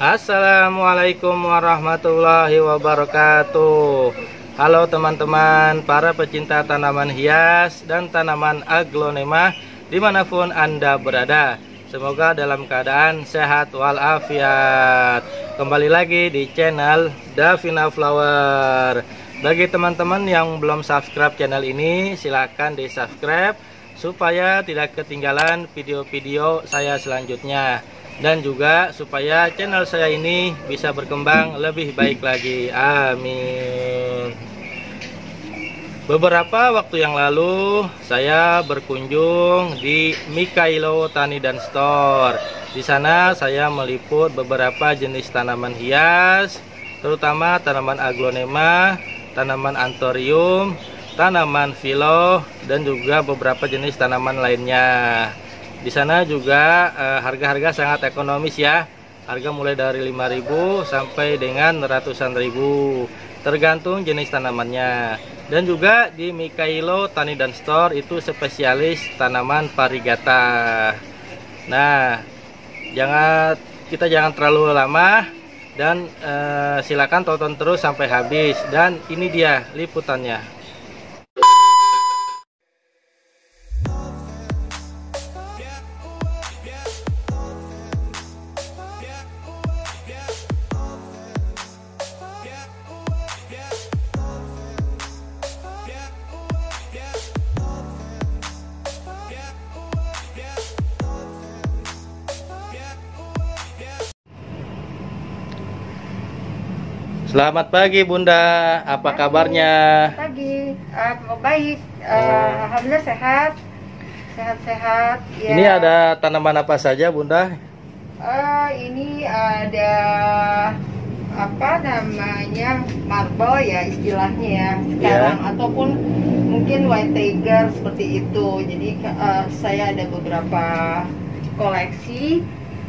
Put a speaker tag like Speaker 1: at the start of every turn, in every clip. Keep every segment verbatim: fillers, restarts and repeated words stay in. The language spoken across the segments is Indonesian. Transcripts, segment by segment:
Speaker 1: Assalamualaikum warahmatullahi wabarakatuh. Halo teman-teman, para pecinta tanaman hias dan tanaman aglonema dimanapun Anda berada. Semoga dalam keadaan sehat walafiat. Kembali lagi di channel Davina Flower. Bagi teman-teman yang belum subscribe channel ini, silahkan di subscribe supaya tidak ketinggalan video-video saya selanjutnya. Dan juga supaya channel saya ini bisa berkembang lebih baik lagi. Amin. Beberapa waktu yang lalu saya berkunjung di Mikailo Tani dan Store. Di sana saya meliput beberapa jenis tanaman hias, terutama tanaman aglonema, tanaman anthurium, tanaman philo, dan juga beberapa jenis tanaman lainnya. Di sana juga harga-harga eh, sangat ekonomis ya. Harga mulai dari lima ribu sampai dengan ratusan ribu, tergantung jenis tanamannya. Dan juga di Mikailo Tani dan Store itu spesialis tanaman varigata. Nah, jangan kita jangan terlalu lama dan eh, silakan tonton terus sampai habis. Dan ini dia liputannya. Selamat pagi Bunda, apa pagi, kabarnya?
Speaker 2: Pagi, uh, baik, uh, oh. Alhamdulillah sehat, sehat-sehat. Ya.
Speaker 1: Ini ada tanaman apa saja Bunda?
Speaker 2: Uh, ini ada apa namanya marble ya istilahnya ya sekarang, yeah. Ataupun mungkin white tiger seperti itu. Jadi uh, saya ada beberapa koleksi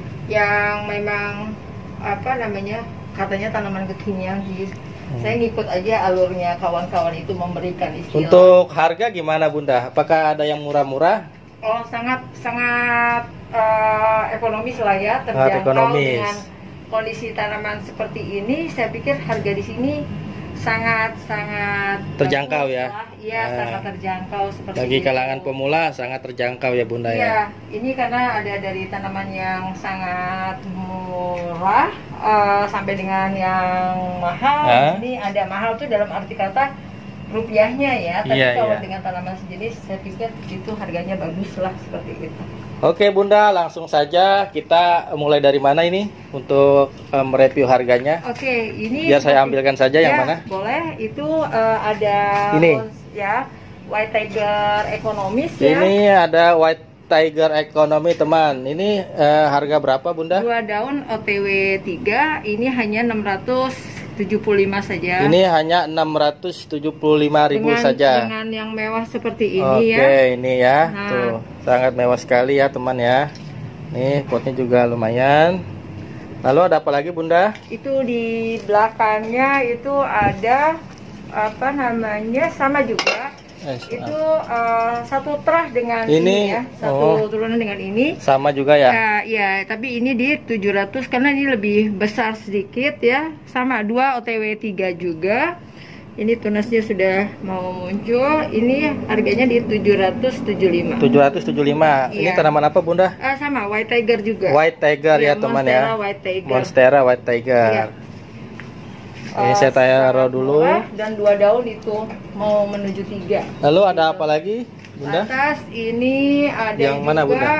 Speaker 2: yang memang apa namanya? Katanya tanaman kekinian sih. Hmm. Saya ngikut aja alurnya kawan-kawan itu memberikan istilah.
Speaker 1: Untuk harga gimana Bunda? Apakah ada yang murah-murah?
Speaker 2: Oh, sangat sangat uh, ekonomis lah ya, terjangkau dengan kondisi tanaman seperti ini. Saya pikir harga di sini sangat sangat
Speaker 1: terjangkau ya.
Speaker 2: Iya, nah, sangat terjangkau seperti
Speaker 1: bagi
Speaker 2: itu.
Speaker 1: Kalangan pemula sangat terjangkau ya Bunda ya.
Speaker 2: Iya, ini karena ada dari tanaman yang sangat murah uh, sampai dengan yang mahal. Hah? Ini ada mahal tuh dalam arti kata rupiahnya ya. Tapi iya, kalau iya. dengan tanaman sejenis saya pikir itu harganya bagus lah seperti itu.
Speaker 1: Oke Bunda, langsung saja kita mulai dari mana ini untuk um, mereview harganya?
Speaker 2: Oke, ini
Speaker 1: biar saya ambilkan saja ya, yang mana?
Speaker 2: Boleh, itu uh, ada
Speaker 1: ini
Speaker 2: ya white tiger ekonomis ya.
Speaker 1: Ini ada white tiger ekonomi teman. Ini uh, harga berapa Bunda?
Speaker 2: Dua daun O T W tiga ini hanya enam ratus tujuh puluh lima saja.
Speaker 1: Ini hanya enam ratus tujuh puluh lima ribu
Speaker 2: dengan,
Speaker 1: saja.
Speaker 2: Dengan yang mewah seperti ini.
Speaker 1: Oke,
Speaker 2: ya.
Speaker 1: Oke, ini ya.
Speaker 2: Nah.
Speaker 1: Tuh, sangat mewah sekali ya, teman ya. Nih, potnya juga lumayan. Lalu ada apa lagi, Bunda?
Speaker 2: Itu di belakangnya itu ada apa namanya? Sama juga. Eh, itu uh, satu terah dengan ini, ini ya, satu oh, turunan dengan ini.
Speaker 1: Sama juga ya?
Speaker 2: Ya, ya, tapi ini di tujuh ratus karena ini lebih besar sedikit ya. Sama dua O T W tiga juga. Ini tunasnya sudah mau muncul. Ini harganya di tujuh ratus tujuh puluh lima.
Speaker 1: tujuh ratus tujuh puluh lima. Ya. Ini tanaman apa, Bunda?
Speaker 2: Uh, sama white tiger juga.
Speaker 1: White tiger ya, ya teman ya.
Speaker 2: White tiger.
Speaker 1: Monstera white tiger. Ya. Ini uh, saya taruh dulu.
Speaker 2: Dan dua daun itu mau menuju tiga.
Speaker 1: Lalu ada apa lagi, Bunda?
Speaker 2: Atas ini ada
Speaker 1: yang
Speaker 2: juga
Speaker 1: mana, Bunda?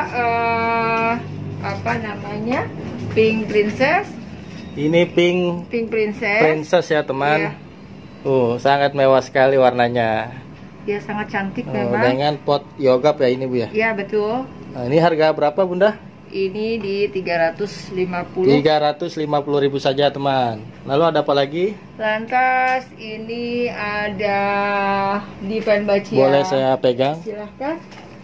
Speaker 2: Uh, apa namanya? Pink princess.
Speaker 1: Ini pink.
Speaker 2: Pink princess.
Speaker 1: Princess ya teman. Ya. Uh, sangat mewah sekali warnanya.
Speaker 2: Ya sangat cantik
Speaker 1: oh,
Speaker 2: memang.
Speaker 1: Dengan pot yogap ya ini Bu ya.
Speaker 2: Ya betul.
Speaker 1: Nah, ini harga berapa Bunda?
Speaker 2: Ini di tiga ratus lima puluh.
Speaker 1: tiga ratus lima puluh ribu saja teman. Lalu ada apa lagi?
Speaker 2: Lantas ini ada Dipen Bacia.
Speaker 1: Boleh saya pegang?
Speaker 2: Silahkan.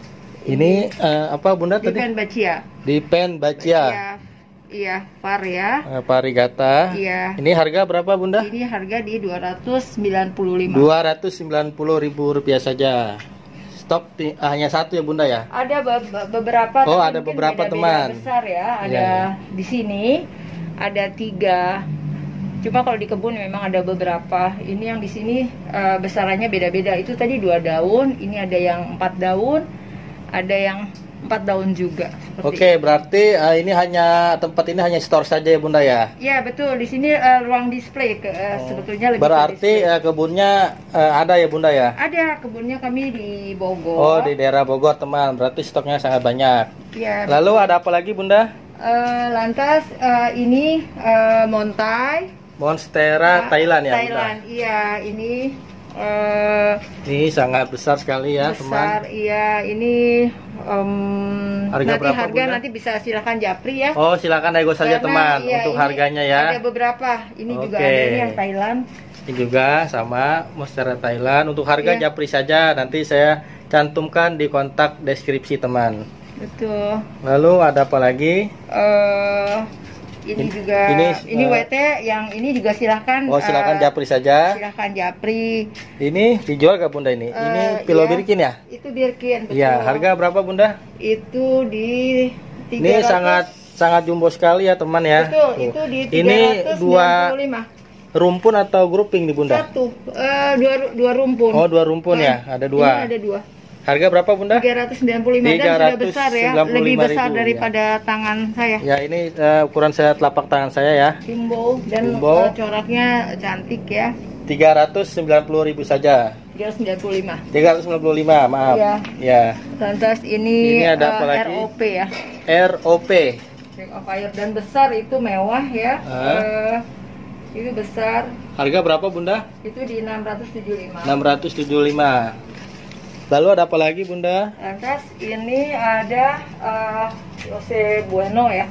Speaker 1: Ini uh, apa Bunda tadi?
Speaker 2: Dipen Bacia.
Speaker 1: Dipen Bacia.
Speaker 2: Iya, var ya.
Speaker 1: Uh, varigata.
Speaker 2: Iya.
Speaker 1: Ini harga berapa Bunda?
Speaker 2: Ini harga di dua ratus sembilan puluh lima.
Speaker 1: dua ratus sembilan puluh ribu rupiah saja. Stok hanya satu ya Bunda ya?
Speaker 2: Ada be beberapa.
Speaker 1: Oh, ada beberapa
Speaker 2: beda -beda
Speaker 1: teman.
Speaker 2: Besar ya, ada ya. Di sini ada tiga. Cuma kalau di kebun memang ada beberapa. Ini yang di sini uh, besarannya beda-beda. Itu tadi dua daun, ini ada yang empat daun, ada yang empat daun juga.
Speaker 1: Oke, berarti uh, ini hanya tempat ini hanya store saja ya Bunda ya?
Speaker 2: Ya betul, di sini uh, ruang display ke, uh, oh. sebetulnya lebih.
Speaker 1: Berarti uh, kebunnya uh, ada ya Bunda ya?
Speaker 2: Ada, kebunnya kami di Bogor.
Speaker 1: Oh, di daerah Bogor teman, berarti stoknya sangat banyak.
Speaker 2: Ya.
Speaker 1: Lalu betul. Ada apa lagi Bunda?
Speaker 2: Uh, lantas uh, ini uh, Montai.
Speaker 1: Monstera uh, Thailand ya
Speaker 2: Thailand,
Speaker 1: Bunda?
Speaker 2: Iya ini. Uh,
Speaker 1: ini sangat besar sekali ya
Speaker 2: besar,
Speaker 1: teman.
Speaker 2: Iya ini um,
Speaker 1: harga
Speaker 2: nanti
Speaker 1: berapa,
Speaker 2: harga
Speaker 1: Bunda?
Speaker 2: Nanti bisa silakan japri ya.
Speaker 1: Oh silakan nego saja teman
Speaker 2: iya,
Speaker 1: untuk harganya ya.
Speaker 2: Ada beberapa. Ini
Speaker 1: Oke.
Speaker 2: juga ada ini yang Thailand.
Speaker 1: Ini juga sama Monstera Thailand. Untuk harga
Speaker 2: iya.
Speaker 1: japri saja. Nanti saya cantumkan di kontak deskripsi teman.
Speaker 2: Betul.
Speaker 1: Lalu ada apa lagi?
Speaker 2: Uh, ini, ini juga ini, ini uh, W T yang ini juga silahkan.
Speaker 1: Oh silahkan uh, japri saja.
Speaker 2: Silahkan japri.
Speaker 1: Ini dijual gak Bunda ini? Uh, ini Pilo
Speaker 2: iya,
Speaker 1: Birkin ya?
Speaker 2: Itu Birkin.
Speaker 1: Iya. Harga berapa Bunda?
Speaker 2: Itu di tiga ratus.
Speaker 1: Ini sangat sangat jumbo sekali ya teman ya.
Speaker 2: Betul. Tuh. Itu di tiga ratus sembilan puluh lima.
Speaker 1: Ini dua rumpun atau grouping nih Bunda?
Speaker 2: Satu. Uh, dua dua rumpun.
Speaker 1: Oh dua rumpun nah, ya? Ada dua.
Speaker 2: Ini ada dua.
Speaker 1: Harga berapa Bunda?
Speaker 2: tiga ratus sembilan puluh lima dan sudah besar ya, lebih besar daripada ya. Tangan saya.
Speaker 1: Ya ini uh, ukuran saya telapak tangan saya ya.
Speaker 2: Jumbo dan uh, coraknya cantik ya.
Speaker 1: tiga ratus sembilan puluh ribu saja.
Speaker 2: tiga ratus sembilan puluh lima.
Speaker 1: tiga ratus sembilan puluh lima, maaf.
Speaker 2: Ya.
Speaker 1: Ya.
Speaker 2: Lantas ini,
Speaker 1: ini ada
Speaker 2: uh,
Speaker 1: apa lagi?
Speaker 2: R O P ya.
Speaker 1: R O P.
Speaker 2: Ring of Fire dan besar itu mewah ya. Uh. Uh, itu besar.
Speaker 1: Harga berapa Bunda?
Speaker 2: Itu di enam ratus tujuh puluh lima.
Speaker 1: enam ratus tujuh puluh lima. Lalu ada apa lagi Bunda?
Speaker 2: Lantas ini ada uh, Yose Bueno ya.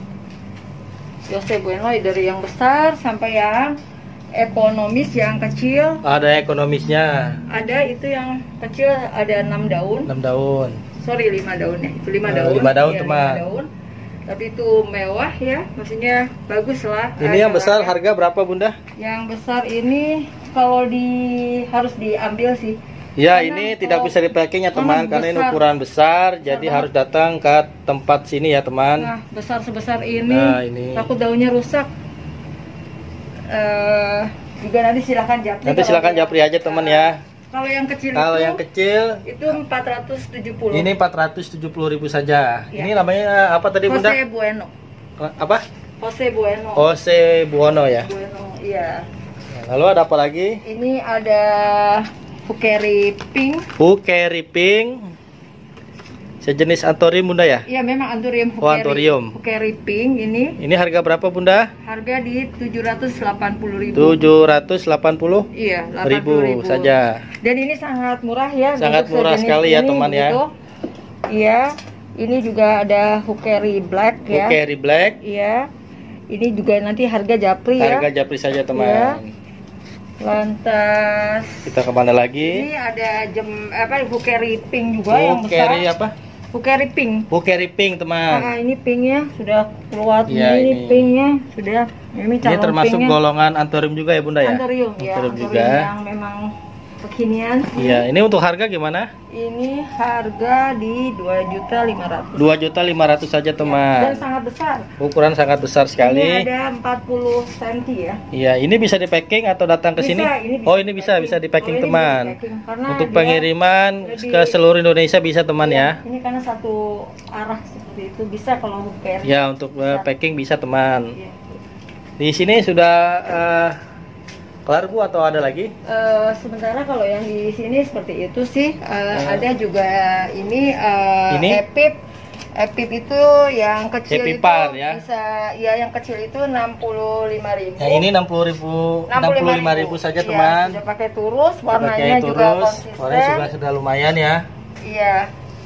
Speaker 2: Yose Bueno dari yang besar sampai yang ekonomis, yang kecil.
Speaker 1: Ada ekonomisnya.
Speaker 2: Ada itu yang kecil ada enam daun.
Speaker 1: enam daun.
Speaker 2: Sorry lima daunnya. Itu lima
Speaker 1: uh,
Speaker 2: daun.
Speaker 1: lima daun
Speaker 2: ya,
Speaker 1: teman.
Speaker 2: lima daun. Tapi itu mewah ya, maksudnya bagus lah.
Speaker 1: Ini yang besar harga berapa Bunda?
Speaker 2: Yang besar ini kalau di harus diambil sih.
Speaker 1: Ya karena ini tidak bisa di packing ya teman, karena ini ukuran besar, jadi nah, harus datang ke tempat sini ya teman.
Speaker 2: Nah besar sebesar ini,
Speaker 1: nah, ini. takut
Speaker 2: daunnya rusak. Uh, juga nanti silahkan japri.
Speaker 1: Nanti silahkan japri aja teman uh, ya.
Speaker 2: Kalau yang kecil
Speaker 1: kalau
Speaker 2: itu,
Speaker 1: yang kecil
Speaker 2: itu empat ratus tujuh puluh.
Speaker 1: Ini empat ratus tujuh puluh ribu saja. Ya. Ini namanya apa tadi Bunda?
Speaker 2: Jose Bueno.
Speaker 1: Apa?
Speaker 2: Jose Bueno.
Speaker 1: Jose Bueno ya.
Speaker 2: Bueno, iya.
Speaker 1: Lalu ada apa lagi?
Speaker 2: Ini ada Hukeri Pink.
Speaker 1: Hukeri Pink. Sejenis anthurium Bunda ya?
Speaker 2: Iya memang anthurium Hukeri.
Speaker 1: Oh anthurium.
Speaker 2: Hukeri Pink ini.
Speaker 1: Ini harga berapa Bunda?
Speaker 2: Harga di tujuh ratus delapan puluh ribu.
Speaker 1: tujuh ratus delapan puluh?
Speaker 2: Iya,
Speaker 1: delapan puluh ribu saja.
Speaker 2: Dan ini sangat murah ya.
Speaker 1: Sangat murah sekali ya teman ya.
Speaker 2: Gitu. Iya. Ini juga ada Hukeri Black ya.
Speaker 1: Hukeri Black.
Speaker 2: Iya. Ini juga nanti harga japri ya.
Speaker 1: Harga japri saja teman.
Speaker 2: Ya. Lantas
Speaker 1: kita kemana lagi?
Speaker 2: Ini ada jem apa Hukeri Pink juga yang besar.
Speaker 1: Hukeri apa?
Speaker 2: Hukeri Pink.
Speaker 1: Hukeri Pink teman.
Speaker 2: Nah, ini pinknya sudah keluar
Speaker 1: ya,
Speaker 2: ini,
Speaker 1: ini
Speaker 2: pinknya sudah ini,
Speaker 1: ini termasuk pinknya. Golongan anthurium juga ya Bunda ya?
Speaker 2: Anthurium ya. Anthurium juga. Yang memang kekinian.
Speaker 1: Iya, ini untuk harga gimana?
Speaker 2: Ini harga di dua juta lima ratus.
Speaker 1: dua juta lima ratus saja teman.
Speaker 2: Ya, dan sangat besar.
Speaker 1: Ukuran sangat besar sekali.
Speaker 2: Ini ada empat puluh senti ya.
Speaker 1: Iya, ini bisa di packing atau datang ke sini? Oh, ini bisa bisa di packing oh, teman. Di packing. Untuk pengiriman lebih, ke seluruh Indonesia bisa teman
Speaker 2: ya,
Speaker 1: ya.
Speaker 2: Ini karena satu arah seperti itu bisa kalau Hukeri.
Speaker 1: Ya, untuk bisa. packing bisa teman. Ya. Di sini sudah uh, kelar Bu atau ada lagi?
Speaker 2: Uh, sementara kalau yang di sini seperti itu sih uh, uh. ada juga ini, uh,
Speaker 1: ini?
Speaker 2: Epip. Epip itu yang kecil
Speaker 1: Epipar,
Speaker 2: itu
Speaker 1: ya?
Speaker 2: Bisa ya yang kecil itu enam puluh lima ribu.
Speaker 1: Yang ini enam puluh ribu, enam puluh lima ribu saja ya, teman.
Speaker 2: Sudah pakai turus, warnanya
Speaker 1: pakai
Speaker 2: juga
Speaker 1: turus,
Speaker 2: konsisten.
Speaker 1: Warnanya juga sudah lumayan ya.
Speaker 2: Iya.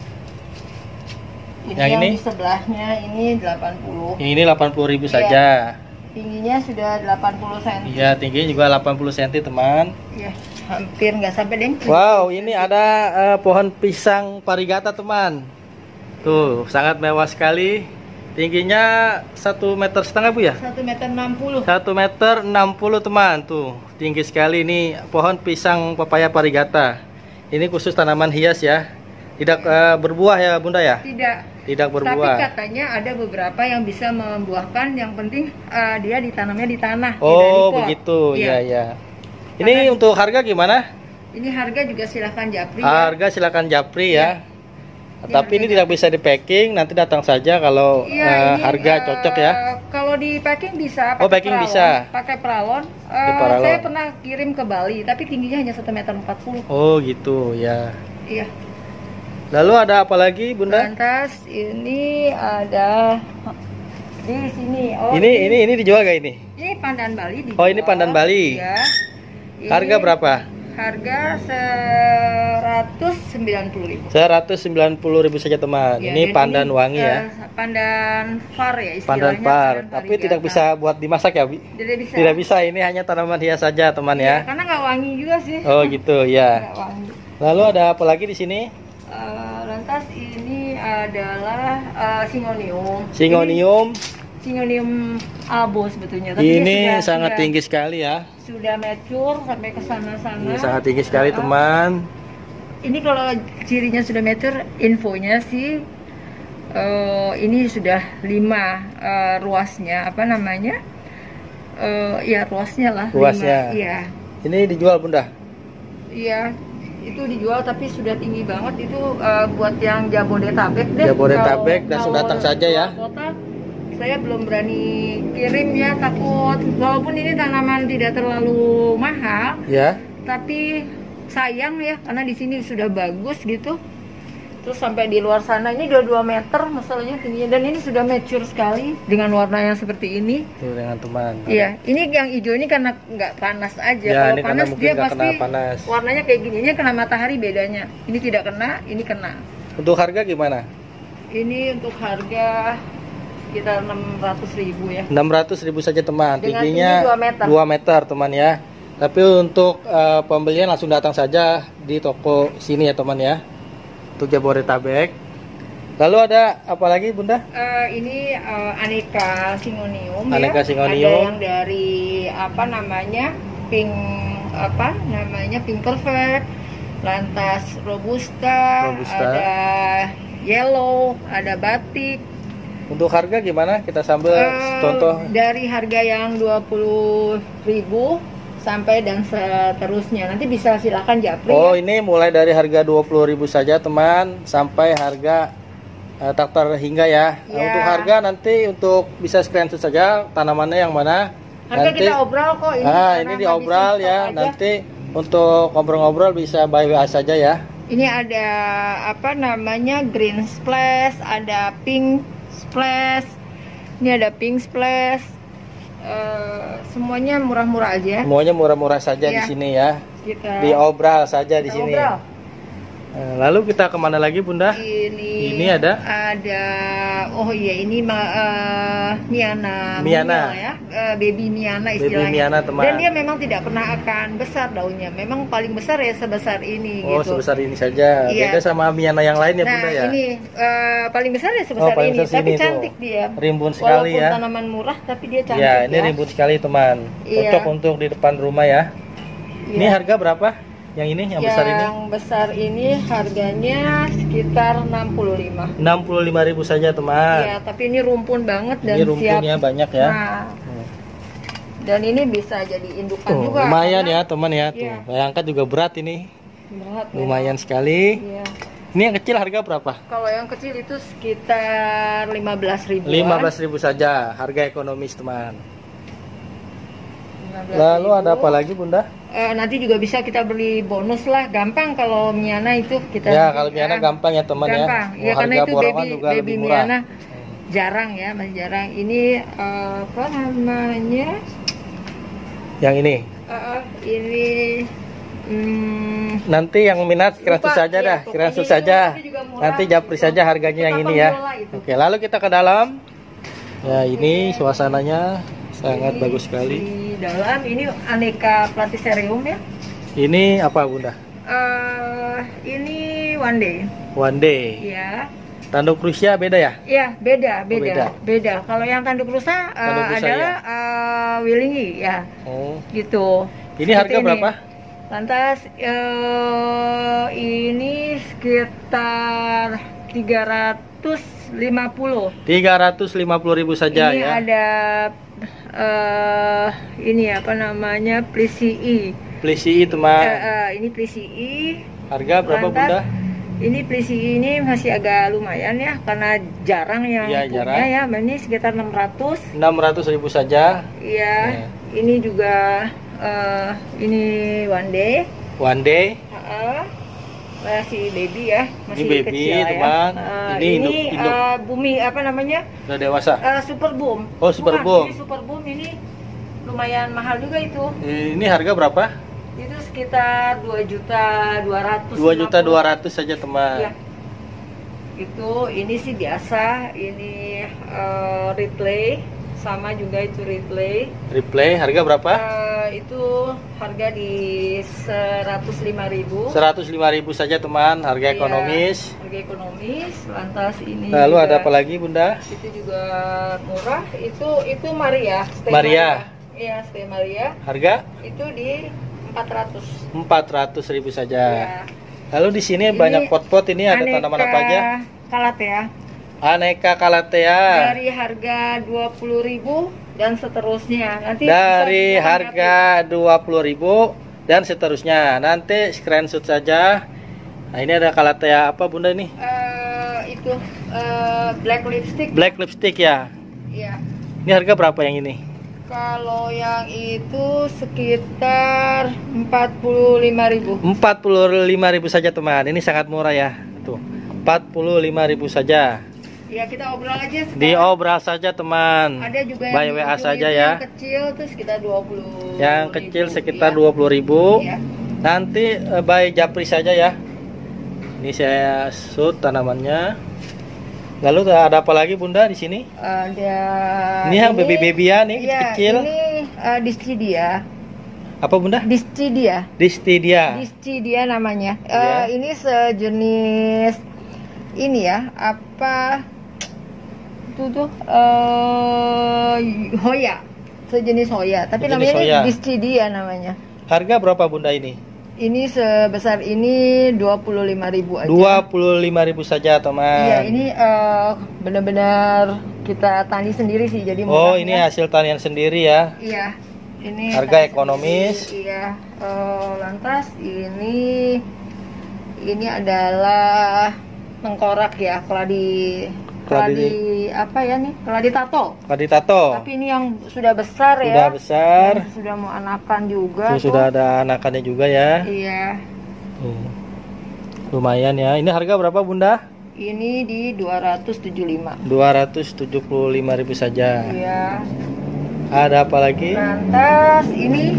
Speaker 2: Ini
Speaker 1: yang,
Speaker 2: yang
Speaker 1: ini?
Speaker 2: Di sebelahnya ini delapan puluh.
Speaker 1: Yang ini delapan puluh ribu ya. Saja.
Speaker 2: Tingginya sudah delapan puluh sentimeter.
Speaker 1: Iya, tingginya juga delapan puluh sentimeter, teman.
Speaker 2: Iya, hampir nggak sampai deh.
Speaker 1: Wow, ini ada uh, pohon pisang parigata, teman. Tuh, sangat mewah sekali. Tingginya satu meter setengah Bu ya?
Speaker 2: satu meter enam puluh.
Speaker 1: satu meter enam puluh, teman. Tuh, tinggi sekali ini pohon pisang papaya parigata. Ini khusus tanaman hias ya. Tidak uh, berbuah ya, Bunda ya?
Speaker 2: Tidak.
Speaker 1: Tidak berbuah.
Speaker 2: Tapi katanya ada beberapa yang bisa membuahkan, yang penting uh, dia ditanamnya di tanah.
Speaker 1: Oh,
Speaker 2: tidak di pot.
Speaker 1: begitu.
Speaker 2: Iya.
Speaker 1: Ya, ya. Ini
Speaker 2: Karena
Speaker 1: untuk harga gimana?
Speaker 2: Ini harga juga silakan japri.
Speaker 1: Harga
Speaker 2: ya.
Speaker 1: silakan japri ya.
Speaker 2: Ini
Speaker 1: Tapi ini
Speaker 2: harganya.
Speaker 1: tidak bisa di packing, nanti datang saja kalau
Speaker 2: Iya,
Speaker 1: uh,
Speaker 2: ini,
Speaker 1: harga
Speaker 2: uh,
Speaker 1: cocok ya.
Speaker 2: Kalau di packing bisa.
Speaker 1: Oh,
Speaker 2: pakai
Speaker 1: packing
Speaker 2: peralon,
Speaker 1: bisa.
Speaker 2: Pakai peralon. Uh,
Speaker 1: Pakai peralon.
Speaker 2: Saya pernah kirim ke Bali, tapi tingginya hanya satu meter empat puluh.
Speaker 1: Oh gitu ya.
Speaker 2: Iya.
Speaker 1: Lalu ada apa lagi Bunda?
Speaker 2: Lantas ini ada di sini. Oh,
Speaker 1: ini ini ini dijual gak ini?
Speaker 2: Ini pandan Bali dijual.
Speaker 1: Oh, ini pandan Bali.
Speaker 2: Ya. Ini
Speaker 1: Harga berapa?
Speaker 2: Harga seratus sembilan puluh ribu.
Speaker 1: seratus sembilan puluh ribu saja teman.
Speaker 2: Ya,
Speaker 1: ini
Speaker 2: dan
Speaker 1: pandan
Speaker 2: ini,
Speaker 1: wangi ya.
Speaker 2: uh, pandan far ya istilahnya.
Speaker 1: Pandan par,
Speaker 2: pandan
Speaker 1: tapi
Speaker 2: varigata.
Speaker 1: tidak bisa buat dimasak ya, Bi?
Speaker 2: Tidak bisa.
Speaker 1: Tidak bisa, ini hanya tanaman hias saja teman
Speaker 2: Ya,
Speaker 1: ya.
Speaker 2: karena nggak wangi juga sih.
Speaker 1: Oh gitu ya.
Speaker 2: Nggak wangi.
Speaker 1: Lalu ada apa lagi di sini?
Speaker 2: Uh, lantas ini adalah uh, singonium.
Speaker 1: Singonium.
Speaker 2: Ini Singonium albo sebetulnya. Tapi
Speaker 1: Ini
Speaker 2: dia sudah,
Speaker 1: sangat
Speaker 2: sudah,
Speaker 1: tinggi sekali ya.
Speaker 2: Sudah mature sampai ke sana-sana.
Speaker 1: Ini sangat tinggi sekali
Speaker 2: Uh,
Speaker 1: teman.
Speaker 2: Ini kalau cirinya sudah mature, infonya sih uh, ini sudah lima uh, ruasnya, apa namanya? Uh, ya ruasnya lah.
Speaker 1: Ruasnya.
Speaker 2: Lima, iya.
Speaker 1: Ini dijual Bunda.
Speaker 2: Iya, itu dijual tapi sudah tinggi banget itu uh, buat yang Jabodetabek deh.
Speaker 1: Jabodetabek
Speaker 2: Kalau-
Speaker 1: dan
Speaker 2: kalau
Speaker 1: sudah datang saja ya.
Speaker 2: luar kota, saya belum berani kirim ya, takut walaupun ini tanaman tidak terlalu mahal,
Speaker 1: Ya.
Speaker 2: tapi sayang ya karena di sini sudah bagus gitu. Terus sampai di luar sana ini udah dua meter masalahnya tingginya, dan ini sudah mature sekali dengan warna yang seperti ini.
Speaker 1: Tuh dengan teman.
Speaker 2: Iya, ini yang hijau ini karena nggak panas aja.
Speaker 1: Ya,
Speaker 2: Kalau
Speaker 1: ini karena
Speaker 2: panas
Speaker 1: mungkin
Speaker 2: dia
Speaker 1: nggak
Speaker 2: pasti
Speaker 1: kena panas.
Speaker 2: warnanya kayak gini. Ini kena matahari bedanya. Ini tidak kena, ini kena.
Speaker 1: Untuk harga gimana?
Speaker 2: Ini untuk harga sekitar enam ratus ribu ya.
Speaker 1: enam ratus ribu saja teman.
Speaker 2: Dengan
Speaker 1: Tingginya
Speaker 2: tinggi dua meter.
Speaker 1: dua meter teman ya. Tapi untuk uh, pembelian langsung datang saja di toko sini ya teman ya. Untuk Jabodetabek. Lalu ada apa lagi Bunda?
Speaker 2: Eh, ini eh, aneka singonium
Speaker 1: Aneka
Speaker 2: ya.
Speaker 1: singonium.
Speaker 2: Ada yang dari apa namanya pink apa namanya pink velvet, lantas robusta,
Speaker 1: Robusta.
Speaker 2: ada yellow, ada batik.
Speaker 1: Untuk harga gimana? Kita sambil
Speaker 2: Eh,
Speaker 1: contoh.
Speaker 2: dari harga yang dua puluh ribu sampai dan seterusnya. Nanti bisa silakan japri.
Speaker 1: Oh,
Speaker 2: ya.
Speaker 1: ini mulai dari harga dua puluh ribu saja teman sampai harga uh, tak terhingga ya. Nah,
Speaker 2: Ya.
Speaker 1: untuk harga nanti untuk bisa screenshot saja tanamannya yang mana.
Speaker 2: Harga
Speaker 1: nanti
Speaker 2: kita obral kok ini.
Speaker 1: ah,
Speaker 2: karena
Speaker 1: ini
Speaker 2: habis
Speaker 1: diobral
Speaker 2: stok
Speaker 1: ya.
Speaker 2: aja.
Speaker 1: Nanti untuk ngobrol-ngobrol bisa by W A saja ya.
Speaker 2: Ini ada apa namanya green splash, ada pink splash, ini ada pink splash. Eh, semuanya murah-murah aja.
Speaker 1: Semuanya murah-murah saja di
Speaker 2: Ya.
Speaker 1: sini ya.
Speaker 2: Kita
Speaker 1: Diobral saja di
Speaker 2: kita
Speaker 1: sini.
Speaker 2: obral.
Speaker 1: Nah, lalu kita kemana lagi Bunda?
Speaker 2: Ini,
Speaker 1: Ini ada?
Speaker 2: Ada, oh iya ini ma, eh, Miana,
Speaker 1: Miana.
Speaker 2: Minion ya, Eh, baby Miana
Speaker 1: Baby
Speaker 2: istilahnya.
Speaker 1: Miana, teman.
Speaker 2: Dan dia memang tidak pernah akan besar daunnya. Memang paling besar ya sebesar ini
Speaker 1: Oh,
Speaker 2: gitu.
Speaker 1: sebesar ini saja.
Speaker 2: Iya.
Speaker 1: Beda sama Miana yang lain ya
Speaker 2: Nah
Speaker 1: Bunda ya.
Speaker 2: ini eh, paling besar ya sebesar
Speaker 1: Oh, paling
Speaker 2: ini,
Speaker 1: besar
Speaker 2: tapi
Speaker 1: sini
Speaker 2: cantik
Speaker 1: tuh.
Speaker 2: dia.
Speaker 1: Rimbun sekali
Speaker 2: Walaupun
Speaker 1: ya.
Speaker 2: tanaman murah, tapi dia cantik
Speaker 1: Ya, ini
Speaker 2: ya.
Speaker 1: rimbun sekali teman.
Speaker 2: Iya.
Speaker 1: Cocok untuk di depan rumah ya.
Speaker 2: Iya.
Speaker 1: Ini harga berapa? Yang ini, yang besar ini?
Speaker 2: Yang besar ini harganya sekitar enam puluh lima.
Speaker 1: enam puluh lima ribu saja teman.
Speaker 2: Iya, tapi ini rumpun banget dan
Speaker 1: Ini
Speaker 2: siap.
Speaker 1: rumpunnya banyak ya.
Speaker 2: Nah,
Speaker 1: Hmm.
Speaker 2: dan ini bisa jadi indukan
Speaker 1: Tuh,
Speaker 2: juga.
Speaker 1: lumayan
Speaker 2: karena
Speaker 1: ya teman ya. Tuh,
Speaker 2: Iya.
Speaker 1: saya angkat juga berat ini.
Speaker 2: berat ya.
Speaker 1: Lumayan sekali.
Speaker 2: Iya.
Speaker 1: Ini yang kecil harga berapa?
Speaker 2: Kalau yang kecil itu sekitar lima belas ribu.
Speaker 1: lima belas ribu saja, harga ekonomis teman. Lalu ada apa lagi Bunda?
Speaker 2: Eh, nanti juga bisa kita beli bonus lah, gampang kalau Miana itu kita.
Speaker 1: Ya, kalau Miana gampang ya teman ya.
Speaker 2: Gampang. Ya,
Speaker 1: Oh,
Speaker 2: karena
Speaker 1: harga
Speaker 2: itu
Speaker 1: borongan
Speaker 2: baby
Speaker 1: juga
Speaker 2: baby
Speaker 1: lebih murah.
Speaker 2: Miana jarang ya, masih jarang. Ini eh, apa namanya?
Speaker 1: Yang ini.
Speaker 2: Eh, ini hmm,
Speaker 1: Nanti yang minat screenshot
Speaker 2: Lupa,
Speaker 1: saja
Speaker 2: iya,
Speaker 1: dah,
Speaker 2: tuh.
Speaker 1: screenshot
Speaker 2: Ini
Speaker 1: saja.
Speaker 2: ini juga murah,
Speaker 1: Nanti japri
Speaker 2: gitu.
Speaker 1: saja harganya yang
Speaker 2: Kita
Speaker 1: ini ya.
Speaker 2: pembola itu.
Speaker 1: Oke, lalu kita ke dalam. Ya, ini suasananya sangat
Speaker 2: Ini
Speaker 1: bagus sekali.
Speaker 2: Di dalam ini aneka platycerium ya.
Speaker 1: Ini apa Bunda?
Speaker 2: Eh, ini one day.
Speaker 1: One day.
Speaker 2: Ya.
Speaker 1: Tanduk Rusia beda ya?
Speaker 2: Ya, beda,
Speaker 1: beda.
Speaker 2: beda, beda. Kalau yang tanduk rusa, eh,
Speaker 1: Tanduk rusa,
Speaker 2: adalah eh, Willingi ya,
Speaker 1: Oh.
Speaker 2: gitu.
Speaker 1: Ini
Speaker 2: Seperti
Speaker 1: harga
Speaker 2: ini.
Speaker 1: berapa?
Speaker 2: Lantas eh, ini sekitar tiga ratus lima puluh.
Speaker 1: tiga ratus lima puluh ribu saja
Speaker 2: ini
Speaker 1: ya.
Speaker 2: ada uh, ini apa namanya? Plisi.
Speaker 1: Plisi teman.
Speaker 2: Uh, uh, ini Plisi.
Speaker 1: Harga berapa
Speaker 2: Lantas,
Speaker 1: Bunda?
Speaker 2: Ini Plisi ini masih agak lumayan ya, karena jarang yang
Speaker 1: ya,
Speaker 2: punya
Speaker 1: jarang.
Speaker 2: ya. Ini sekitar enam ratus.
Speaker 1: enam ratus ribu saja.
Speaker 2: Iya. Ya. Ini juga uh, ini one day.
Speaker 1: One day.
Speaker 2: Uh, masih baby ya, masih
Speaker 1: ini baby,
Speaker 2: kecil
Speaker 1: teman.
Speaker 2: ya. Uh,
Speaker 1: ini
Speaker 2: ini
Speaker 1: induk, induk.
Speaker 2: Uh, bumi apa namanya?
Speaker 1: Udah dewasa.
Speaker 2: Uh, super boom.
Speaker 1: Oh, super
Speaker 2: Bukan,
Speaker 1: boom.
Speaker 2: Ini super boom ini lumayan mahal juga itu.
Speaker 1: Ini harga berapa?
Speaker 2: Itu sekitar dua juta dua ratus.
Speaker 1: dua juta dua ratus saja teman.
Speaker 2: Ya. Itu ini sih biasa, ini uh, replay sama juga itu replay.
Speaker 1: Replay harga berapa?
Speaker 2: Uh, itu harga di seratus lima ribu.
Speaker 1: seratus lima ribu saja teman, harga
Speaker 2: Ya,
Speaker 1: ekonomis.
Speaker 2: harga ekonomis. Lantas ini
Speaker 1: Lalu
Speaker 2: juga,
Speaker 1: ada apa lagi Bunda?
Speaker 2: itu juga murah. Itu itu Maria, Stay
Speaker 1: Maria.
Speaker 2: Iya, Stay Maria.
Speaker 1: Harga
Speaker 2: Itu di empat ratus.
Speaker 1: empat ratus ribu saja.
Speaker 2: Ya.
Speaker 1: Lalu di sini
Speaker 2: Ini
Speaker 1: banyak pot-pot, ini ada
Speaker 2: Aneka
Speaker 1: tanaman apa aja?
Speaker 2: Kalatea.
Speaker 1: Aneka Kalatea.
Speaker 2: Dari harga dua puluh ribu dan seterusnya. Nanti
Speaker 1: Dari
Speaker 2: bisa
Speaker 1: harga dua puluh ribu dan seterusnya. Nanti screenshot saja. Nah, ini ada Kalatea apa Bunda ini?
Speaker 2: Uh, itu uh, black lipstick.
Speaker 1: Black lipstick ya.
Speaker 2: Iya.
Speaker 1: Ini harga berapa yang ini?
Speaker 2: Kalau yang itu sekitar empat puluh lima ribu.
Speaker 1: empat puluh lima ribu saja teman. Ini sangat murah ya. Tuh. empat puluh lima ribu saja.
Speaker 2: Ya, kita obrol aja sekarang.
Speaker 1: Diobral saja teman.
Speaker 2: Ada juga yang
Speaker 1: by
Speaker 2: di
Speaker 1: W A
Speaker 2: ujung
Speaker 1: saja
Speaker 2: itu
Speaker 1: ya.
Speaker 2: Yang kecil tuh sekitar dua puluh.
Speaker 1: Yang kecil sekitar
Speaker 2: ya.
Speaker 1: dua puluh ribu.
Speaker 2: Ya.
Speaker 1: Nanti uh, by Japri saja ya. Ini saya shoot tanamannya. Lalu ada apa lagi Bunda di sini?
Speaker 2: Ada.
Speaker 1: Ini yang baby-babyan nih,
Speaker 2: iya,
Speaker 1: kecil.
Speaker 2: Ini uh, Distidia.
Speaker 1: Apa Bunda?
Speaker 2: Distidia.
Speaker 1: Distidia.
Speaker 2: Distidia namanya.
Speaker 1: Iya.
Speaker 2: Uh, ini sejenis ini ya, apa itu tuh uh, Hoya. Sejenis Hoya, tapi
Speaker 1: Sejenis
Speaker 2: namanya
Speaker 1: Hoya.
Speaker 2: Distidia namanya.
Speaker 1: Harga berapa Bunda ini?
Speaker 2: Ini sebesar ini dua puluh lima ribu aja.
Speaker 1: dua puluh lima ribu saja teman.
Speaker 2: Iya, ini uh, benar-benar kita tani sendiri sih, jadi
Speaker 1: Oh, ini
Speaker 2: murahnya.
Speaker 1: hasil tanian sendiri ya.
Speaker 2: Iya. Ini
Speaker 1: Harga
Speaker 2: tani
Speaker 1: ekonomis.
Speaker 2: sendiri, iya. Uh, lantas ini ini adalah tengkorak ya, keladi keladi apa ya nih? Keladi tato.
Speaker 1: Keladi tato.
Speaker 2: Tapi ini yang sudah besar ya.
Speaker 1: Sudah besar.
Speaker 2: Yang sudah mau anakan juga.
Speaker 1: Tuh,
Speaker 2: tuh.
Speaker 1: sudah ada anakannya juga ya.
Speaker 2: Iya.
Speaker 1: Tuh. Lumayan ya. Ini harga berapa Bunda?
Speaker 2: Ini di dua ratus tujuh puluh lima.
Speaker 1: dua ratus tujuh puluh lima ribu saja.
Speaker 2: Iya.
Speaker 1: Ada apa lagi?
Speaker 2: Lantas ini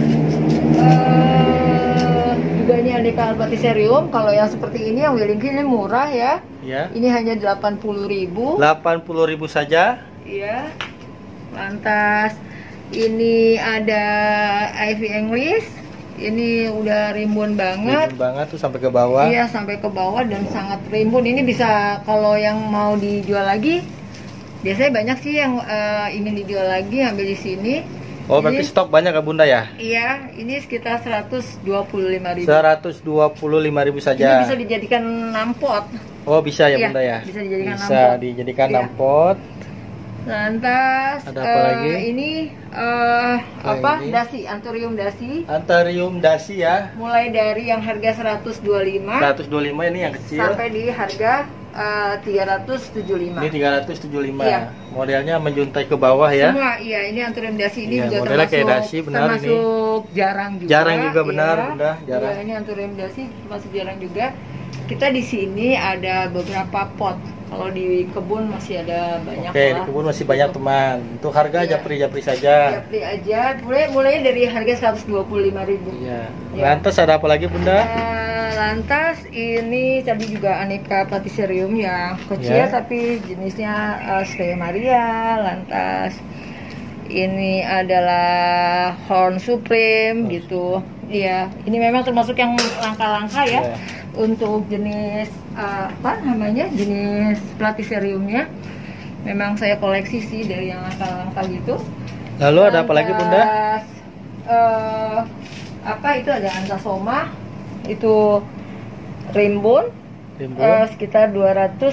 Speaker 2: uh, juga ini aneka albatiserium. Kalau yang seperti ini yang Wellington ini murah ya.
Speaker 1: Ya.
Speaker 2: Ini hanya delapan puluh ribu.
Speaker 1: delapan puluh ribu saja.
Speaker 2: Iya. Lantas ini ada Ivy English. Ini udah rimbun banget.
Speaker 1: Rimbun banget tuh sampai ke bawah.
Speaker 2: Iya, sampai ke bawah dan sangat rimbun. Ini bisa kalau yang mau dijual lagi, biasanya banyak sih yang uh, ingin dijual lagi, ambil di sini.
Speaker 1: Oh, berarti
Speaker 2: Ini-
Speaker 1: stok banyak ya Bunda ya?
Speaker 2: Iya, ini sekitar seratus dua puluh lima ribu.
Speaker 1: seratus dua puluh lima ribu
Speaker 2: Ini
Speaker 1: saja.
Speaker 2: bisa dijadikan nampot.
Speaker 1: Oh, bisa ya
Speaker 2: Iya,
Speaker 1: Bunda ya?
Speaker 2: bisa dijadikan
Speaker 1: Bisa
Speaker 2: nampot.
Speaker 1: dijadikan
Speaker 2: Iya.
Speaker 1: nampot.
Speaker 2: Lantas
Speaker 1: Ada apa
Speaker 2: eh,
Speaker 1: lagi?
Speaker 2: ini eh,
Speaker 1: Oh,
Speaker 2: apa?
Speaker 1: ini.
Speaker 2: Dasi, Anthurium dasi.
Speaker 1: Anthurium dasi ya.
Speaker 2: Mulai dari yang harga seratus dua puluh lima
Speaker 1: seratus dua puluh lima ini yang kecil.
Speaker 2: sampai di harga eh, tiga ratus tujuh puluh lima.
Speaker 1: Ini tiga ratus tujuh puluh lima.
Speaker 2: Iya.
Speaker 1: Modelnya menjuntai ke bawah ya.
Speaker 2: Semua, iya, ini Anthurium dasi ini
Speaker 1: Iya,
Speaker 2: juga
Speaker 1: modelnya
Speaker 2: termasuk
Speaker 1: kayak dasi, benar
Speaker 2: termasuk jarang juga.
Speaker 1: Jarang juga, benar,
Speaker 2: iya.
Speaker 1: Bunda, jarang.
Speaker 2: Iya, ini Anthurium dasi termasuk jarang juga. Kita di sini ada beberapa pot. Kalau di kebun masih ada banyak.
Speaker 1: Oke, di
Speaker 2: lah.
Speaker 1: kebun masih banyak teman. Untuk harga
Speaker 2: Iya.
Speaker 1: japri-japri saja.
Speaker 2: Japri aja, mulai mulai dari harga seratus dua puluh lima ribu.
Speaker 1: Iya.
Speaker 2: Iya.
Speaker 1: Lantas ada apa lagi Bunda?
Speaker 2: Eh, lantas ini tadi juga aneka platycerium yang kecil
Speaker 1: Ya.
Speaker 2: tapi jenisnya uh, Stella Maria. Lantas ini adalah Horn Supreme gitu. Iya, ini memang termasuk yang langka-langka ya.
Speaker 1: Ya.
Speaker 2: Untuk jenis uh, apa namanya? Jenis platyceriumnya. Memang saya koleksi sih dari yang langka-langka gitu.
Speaker 1: Lalu ada apa lagi Bunda?
Speaker 2: Lantas, eh, apa itu ada Anthasoma, itu rimbun,
Speaker 1: Rimbun.
Speaker 2: eh, sekitar dua ratus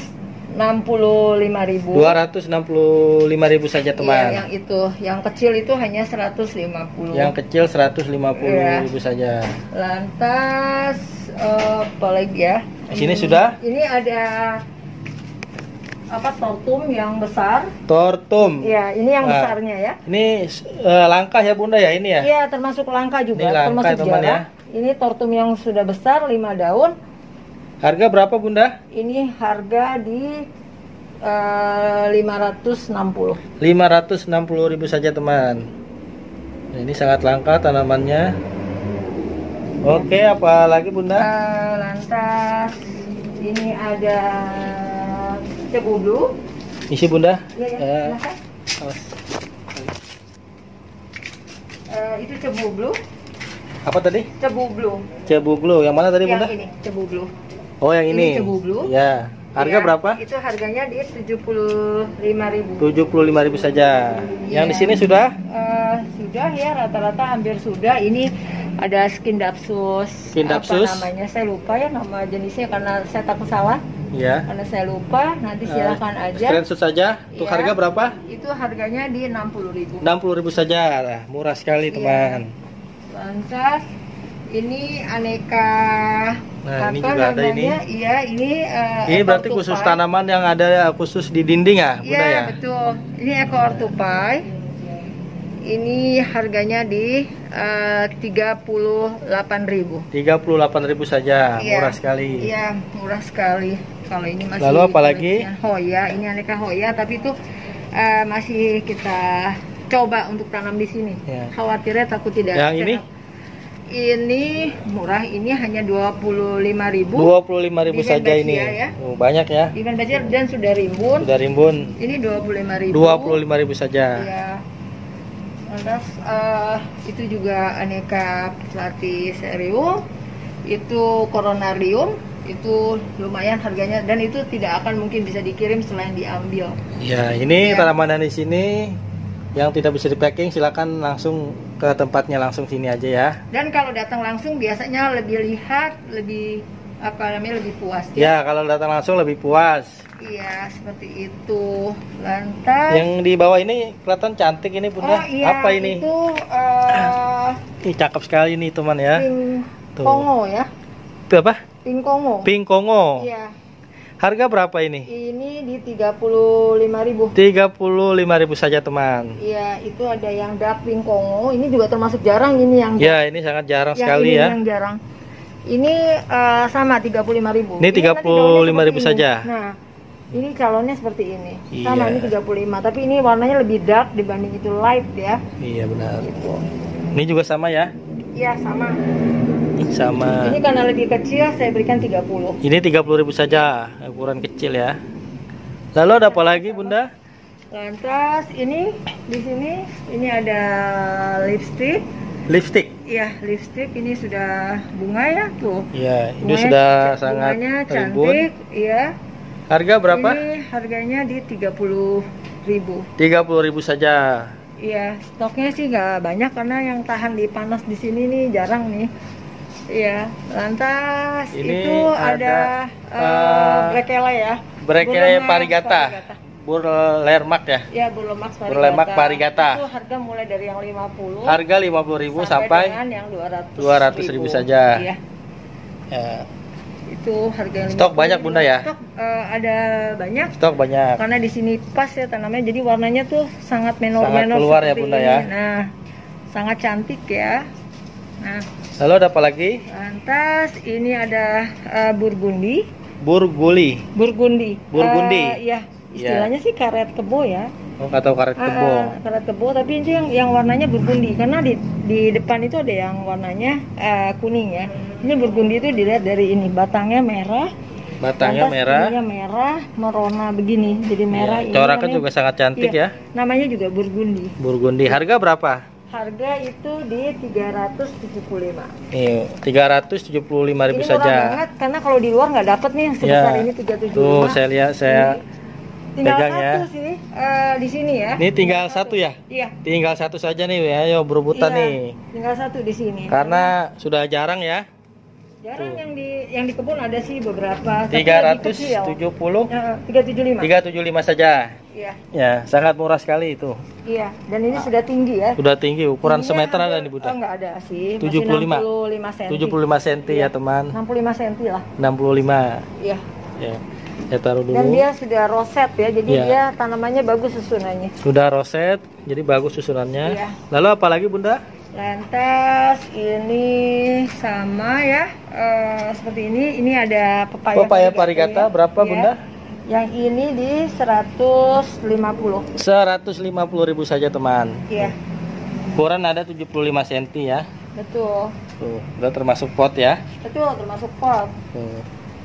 Speaker 2: enam puluh lima ribu.
Speaker 1: dua ratus enam puluh lima ribu saja teman.
Speaker 2: Iya, yang itu, yang kecil itu hanya seratus lima puluh.
Speaker 1: Yang kecil seratus lima puluh ribu
Speaker 2: Iya.
Speaker 1: saja.
Speaker 2: Lantas uh, apa lagi ya?
Speaker 1: Di sini
Speaker 2: Hmm,
Speaker 1: sudah?
Speaker 2: Ini ada apa, tortum yang besar.
Speaker 1: Tortum.
Speaker 2: Iya, ini yang
Speaker 1: Nah,
Speaker 2: besarnya ya.
Speaker 1: Ini eh, langka ya Bunda ya ini ya?
Speaker 2: Iya, termasuk langka juga,
Speaker 1: Ini langka,
Speaker 2: termasuk
Speaker 1: teman,
Speaker 2: jarang. Ini tortum yang sudah besar, lima daun.
Speaker 1: Harga berapa Bunda?
Speaker 2: Ini harga di uh, lima ratus enam puluh.
Speaker 1: lima ratus enam puluh ribu saja teman. Nah, ini sangat langka tanamannya. Oke, apa lagi Bunda?
Speaker 2: Uh, lantas ini ada cebu blue.
Speaker 1: Isi Bunda.
Speaker 2: Iya, ya,
Speaker 1: Eh,
Speaker 2: silakan.
Speaker 1: awas.
Speaker 2: Uh, itu cebu blue.
Speaker 1: Apa tadi?
Speaker 2: Cebu blue.
Speaker 1: Cebu blue. Yang mana tadi
Speaker 2: Yang
Speaker 1: Bunda?
Speaker 2: ini, cebu blue.
Speaker 1: Oh, yang ini.
Speaker 2: Ini cebu blue.
Speaker 1: Ya. Harga
Speaker 2: Ya,
Speaker 1: berapa?
Speaker 2: Itu harganya di tujuh puluh lima ribu.
Speaker 1: tujuh puluh lima ribu saja. Yang
Speaker 2: Iya.
Speaker 1: di sini sudah?
Speaker 2: Eh, sudah ya, rata-rata hampir sudah. Ini ada skin dapsus.
Speaker 1: Skin dapsus.
Speaker 2: Apa namanya? Saya lupa ya nama jenisnya karena saya takut salah.
Speaker 1: Ya.
Speaker 2: Karena saya lupa, nanti silakan
Speaker 1: Eh,
Speaker 2: aja.
Speaker 1: Screenshot saja. Untuk
Speaker 2: Iya.
Speaker 1: harga berapa?
Speaker 2: Itu harganya di enam puluh ribu.
Speaker 1: enam puluh ribu saja. Nah, murah sekali,
Speaker 2: Iya.
Speaker 1: teman.
Speaker 2: Lantas ini aneka
Speaker 1: Nah,
Speaker 2: apa
Speaker 1: ini juga ada ini.
Speaker 2: Iya, ini eh,
Speaker 1: Ini
Speaker 2: ekor
Speaker 1: berarti khusus
Speaker 2: tupai.
Speaker 1: tanaman yang ada khusus di dinding ya, Bunda
Speaker 2: Iya,
Speaker 1: ya?
Speaker 2: betul. Ini ekor tupai. Ini harganya di eh, tiga puluh delapan ribu.
Speaker 1: tiga puluh delapan ribu saja,
Speaker 2: Iya.
Speaker 1: murah sekali.
Speaker 2: Iya, murah sekali. Kalau ini masih
Speaker 1: Lalu apa lagi?
Speaker 2: koleksian Hoya, ini aneka Hoya, tapi itu eh, masih kita coba untuk tanam di sini.
Speaker 1: Ya.
Speaker 2: Khawatirnya takut tidak
Speaker 1: Yang ini?
Speaker 2: sehat. Ini murah, ini hanya dua puluh lima ribu.
Speaker 1: dua puluh lima ribu
Speaker 2: Di
Speaker 1: saja
Speaker 2: Venezia,
Speaker 1: ini.
Speaker 2: ya.
Speaker 1: Oh, banyak ya.
Speaker 2: Di Banjar dan sudah rimbun.
Speaker 1: Sudah rimbun.
Speaker 2: Ini dua puluh lima ribu.
Speaker 1: dua puluh lima ribu saja.
Speaker 2: Iya. Lantas eh, itu juga aneka Platycerium, itu Coronarium, itu lumayan harganya dan itu tidak akan mungkin bisa dikirim selain diambil.
Speaker 1: Ya, ini
Speaker 2: Ya.
Speaker 1: tanaman di sini yang tidak bisa di packing silakan langsung ke tempatnya, langsung sini aja ya.
Speaker 2: Dan kalau datang langsung biasanya lebih lihat, lebih apa namanya, lebih puas.
Speaker 1: Ya, kalau datang langsung lebih puas.
Speaker 2: Iya, seperti itu. Lantas
Speaker 1: Yang di bawah ini kelihatan cantik ini Bunda.
Speaker 2: oh iya,
Speaker 1: Apa ini?
Speaker 2: itu eh,
Speaker 1: Ini cakep sekali nih teman ya.
Speaker 2: pink
Speaker 1: Tuh.
Speaker 2: Kongo ya.
Speaker 1: Itu apa?
Speaker 2: Pink Kongo.
Speaker 1: Pink Kongo.
Speaker 2: Iya.
Speaker 1: Harga berapa ini?
Speaker 2: Ini di tiga puluh lima ribu.
Speaker 1: tiga puluh lima ribu saja teman.
Speaker 2: Iya, itu ada yang dark pink Kongo. Ini juga termasuk jarang, ini yang
Speaker 1: Ya, ini sangat jarang
Speaker 2: yang
Speaker 1: sekali
Speaker 2: ini
Speaker 1: ya.
Speaker 2: yang jarang. Ini eh, sama tiga puluh lima ribu.
Speaker 1: Ini tiga puluh lima ribu saja.
Speaker 2: Nah, ini calonnya seperti ini.
Speaker 1: Iya.
Speaker 2: Sama ini tiga puluh lima, tapi ini warnanya lebih dark dibanding itu light ya.
Speaker 1: Iya benar.
Speaker 2: Gitu.
Speaker 1: Ini juga sama ya.
Speaker 2: Iya, sama.
Speaker 1: Sama.
Speaker 2: Ini karena lebih kecil saya berikan tiga puluh.
Speaker 1: Ini tiga puluh ribu saja, ukuran kecil ya. Lalu ada apa lagi Bunda?
Speaker 2: Lantas ini di sini ini ada lipstick.
Speaker 1: Lipstick.
Speaker 2: Iya, lipstick ini sudah bunga ya tuh.
Speaker 1: Ya, ini
Speaker 2: Bunganya-
Speaker 1: sudah sangat
Speaker 2: bunganya
Speaker 1: rimbun.
Speaker 2: cantik, iya.
Speaker 1: Harga berapa?
Speaker 2: Ini harganya di tiga puluh ribu.
Speaker 1: tiga puluh ribu saja.
Speaker 2: Iya, stoknya sih nggak banyak karena yang tahan di panas di sini nih jarang nih. Iya, lantas
Speaker 1: Ini
Speaker 2: itu
Speaker 1: ada,
Speaker 2: ada,
Speaker 1: eh,
Speaker 2: uh, brekele ya.
Speaker 1: Brekele
Speaker 2: Burlemak
Speaker 1: parigata. Burlermak ya.
Speaker 2: Ya, Burlemak parigata.
Speaker 1: Burlemak parigata.
Speaker 2: Itu harga mulai dari yang lima puluh
Speaker 1: Harga lima puluh ribu sampai
Speaker 2: dengan yang dua ratus
Speaker 1: dua ratus ribu saja.
Speaker 2: Iya,
Speaker 1: Ya,
Speaker 2: itu harga yang
Speaker 1: Stok
Speaker 2: lima puluh
Speaker 1: banyak, Bunda, ya?
Speaker 2: Stok eh, ada banyak.
Speaker 1: stok banyak.
Speaker 2: Karena di sini pas ya tanamnya, jadi warnanya tuh sangat menor-menor
Speaker 1: Sangat keluar ya,
Speaker 2: seperti
Speaker 1: Bunda,
Speaker 2: ini.
Speaker 1: ya.
Speaker 2: Nah, sangat cantik ya. Nah,
Speaker 1: Lalu ada apa lagi?
Speaker 2: lantas ini ada eh, burgundi.
Speaker 1: Burguli.
Speaker 2: Burgundi.
Speaker 1: Burgundi.
Speaker 2: Eh, iya, istilahnya sih karet kebo ya.
Speaker 1: Oh, nggak tahu karet
Speaker 2: Ah,
Speaker 1: kebo.
Speaker 2: ah, karet kebo, tapi itu yang yang warnanya burgundi karena di di depan itu ada yang warnanya eh, kuning ya. Ini burgundi itu dilihat dari ini, batangnya merah.
Speaker 1: Batangnya
Speaker 2: lantas
Speaker 1: merah.
Speaker 2: ininya merah, merona begini. Jadi merah
Speaker 1: Ya,
Speaker 2: ini.
Speaker 1: coraknya
Speaker 2: namanya-
Speaker 1: juga sangat cantik
Speaker 2: iya,
Speaker 1: ya.
Speaker 2: Namanya juga burgundi.
Speaker 1: Burgundi. Harga berapa?
Speaker 2: Harga itu di tiga ratus tujuh puluh lima.
Speaker 1: Nih, tiga ratus tujuh puluh lima ribu
Speaker 2: Ini murah
Speaker 1: saja.
Speaker 2: banget karena kalau di luar nggak dapet nih yang sebesar
Speaker 1: Ya.
Speaker 2: ini tiga ratus tujuh puluh
Speaker 1: Tuh,
Speaker 2: lima.
Speaker 1: saya lihat saya
Speaker 2: tinggal
Speaker 1: pegang
Speaker 2: satu
Speaker 1: ya.
Speaker 2: sih eh, di sini ya.
Speaker 1: Ini tinggal satu ya?
Speaker 2: Iya.
Speaker 1: Tinggal satu saja nih, ayo berebutan
Speaker 2: Iya,
Speaker 1: nih.
Speaker 2: tinggal satu di sini.
Speaker 1: Karena sudah jarang ya.
Speaker 2: Jarang yang di yang di kebun ada sih beberapa.
Speaker 1: tiga ratus tujuh puluh.
Speaker 2: tiga ratus tujuh puluh lima.
Speaker 1: tiga ratus tujuh puluh lima saja.
Speaker 2: Iya.
Speaker 1: Ya, sangat murah sekali itu.
Speaker 2: Iya, dan ini sudah tinggi ya.
Speaker 1: Sudah tinggi, ukuran
Speaker 2: Ininya
Speaker 1: semeter ada
Speaker 2: hampir-
Speaker 1: nih Bunda.
Speaker 2: Oh, enggak ada sih. Masih
Speaker 1: tujuh puluh lima.
Speaker 2: enam puluh lima senti.
Speaker 1: tujuh puluh lima senti ya, teman.
Speaker 2: enam puluh lima senti lah.
Speaker 1: enam puluh lima.
Speaker 2: Iya.
Speaker 1: Ya. Saya taruh dulu.
Speaker 2: Dan dia sudah roset ya, jadi
Speaker 1: Iya.
Speaker 2: dia tanamannya bagus susunannya.
Speaker 1: Sudah roset, jadi bagus susunannya.
Speaker 2: Iya.
Speaker 1: Lalu apa lagi Bunda?
Speaker 2: Lantas ini sama ya, eh, seperti ini. Ini ada pepaya.
Speaker 1: Pepaya parigata
Speaker 2: ya.
Speaker 1: berapa
Speaker 2: Ya.
Speaker 1: Bunda?
Speaker 2: Yang ini di seratus lima puluh.
Speaker 1: seratus lima puluh ribu saja teman.
Speaker 2: Iya,
Speaker 1: Ukuran ada tujuh puluh lima senti ya.
Speaker 2: betul.
Speaker 1: Tuh, udah termasuk pot ya.
Speaker 2: Betul, termasuk pot.
Speaker 1: Tuh.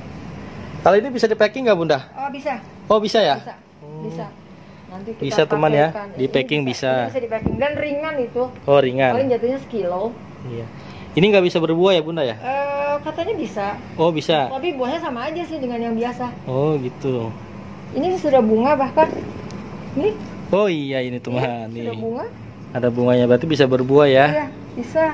Speaker 1: Kalau ini bisa di packing nggak Bunda?
Speaker 2: Oh, bisa.
Speaker 1: Oh bisa ya?
Speaker 2: Bisa. Bisa. Nanti kita
Speaker 1: Bisa, teman, ya.
Speaker 2: pakaikan.
Speaker 1: Di
Speaker 2: Ini
Speaker 1: packing bisa.
Speaker 2: Ini bisa di packing dan ringan itu.
Speaker 1: Oh ringan.
Speaker 2: Paling jatuhnya sekilo.
Speaker 1: Iya. Ini nggak bisa berbuah ya Bunda ya?
Speaker 2: Eh, katanya bisa.
Speaker 1: Oh bisa.
Speaker 2: Tapi buahnya sama aja sih dengan yang biasa.
Speaker 1: Oh gitu.
Speaker 2: Ini sudah bunga bahkan. Nih,
Speaker 1: Oh iya ini teman
Speaker 2: nih, sudah
Speaker 1: nih.
Speaker 2: bunga.
Speaker 1: Ada bunganya berarti bisa berbuah ya.
Speaker 2: Iya, bisa.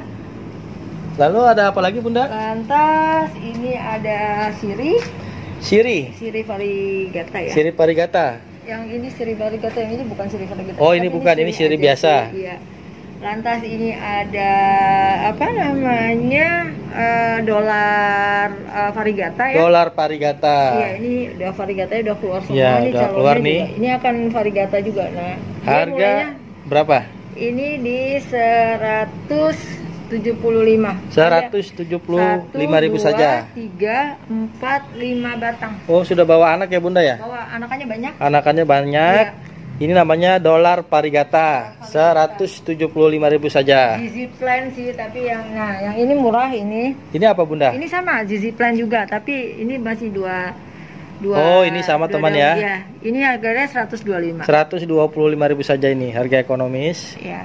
Speaker 1: Lalu ada apa lagi Bunda?
Speaker 2: Lantas ini ada siri,
Speaker 1: Siri.
Speaker 2: siri variegata ya.
Speaker 1: Siri parigata.
Speaker 2: Yang ini siri variegata, yang ini bukan siri variegata.
Speaker 1: Oh, ini
Speaker 2: Tapi
Speaker 1: bukan, ini siri
Speaker 2: aja
Speaker 1: biasa.
Speaker 2: sih, Iya. Lantas ini ada apa namanya, eh, dolar eh, variegata ya.
Speaker 1: Dolar parigata.
Speaker 2: Iya, ini udah variegatanya udah keluar semua.
Speaker 1: Ya,
Speaker 2: Ini
Speaker 1: udah
Speaker 2: calonnya
Speaker 1: keluar
Speaker 2: juga.
Speaker 1: nih.
Speaker 2: Ini akan variegata juga. Nah, dia
Speaker 1: Harga
Speaker 2: mulainya
Speaker 1: berapa?
Speaker 2: ini di seratus tujuh puluh lima.
Speaker 1: seratus tujuh puluh lima ribu saja.
Speaker 2: tiga, empat, lima batang.
Speaker 1: Oh, sudah bawa anak ya Bunda ya?
Speaker 2: Bawa anakannya banyak.
Speaker 1: Anakannya banyak.
Speaker 2: Iya.
Speaker 1: Ini namanya dolar parigata. seratus tujuh puluh lima ribu saja.
Speaker 2: Zizi plant sih, tapi yang nah yang ini murah ini.
Speaker 1: Ini apa Bunda?
Speaker 2: Ini sama Zizi plant juga, tapi ini masih dua dua.
Speaker 1: Oh, ini sama
Speaker 2: dua
Speaker 1: teman
Speaker 2: daun.
Speaker 1: ya?
Speaker 2: Iya. Ini harganya seratus dua puluh lima.
Speaker 1: seratus dua puluh lima ribu saja ini, harga ekonomis.
Speaker 2: Ya.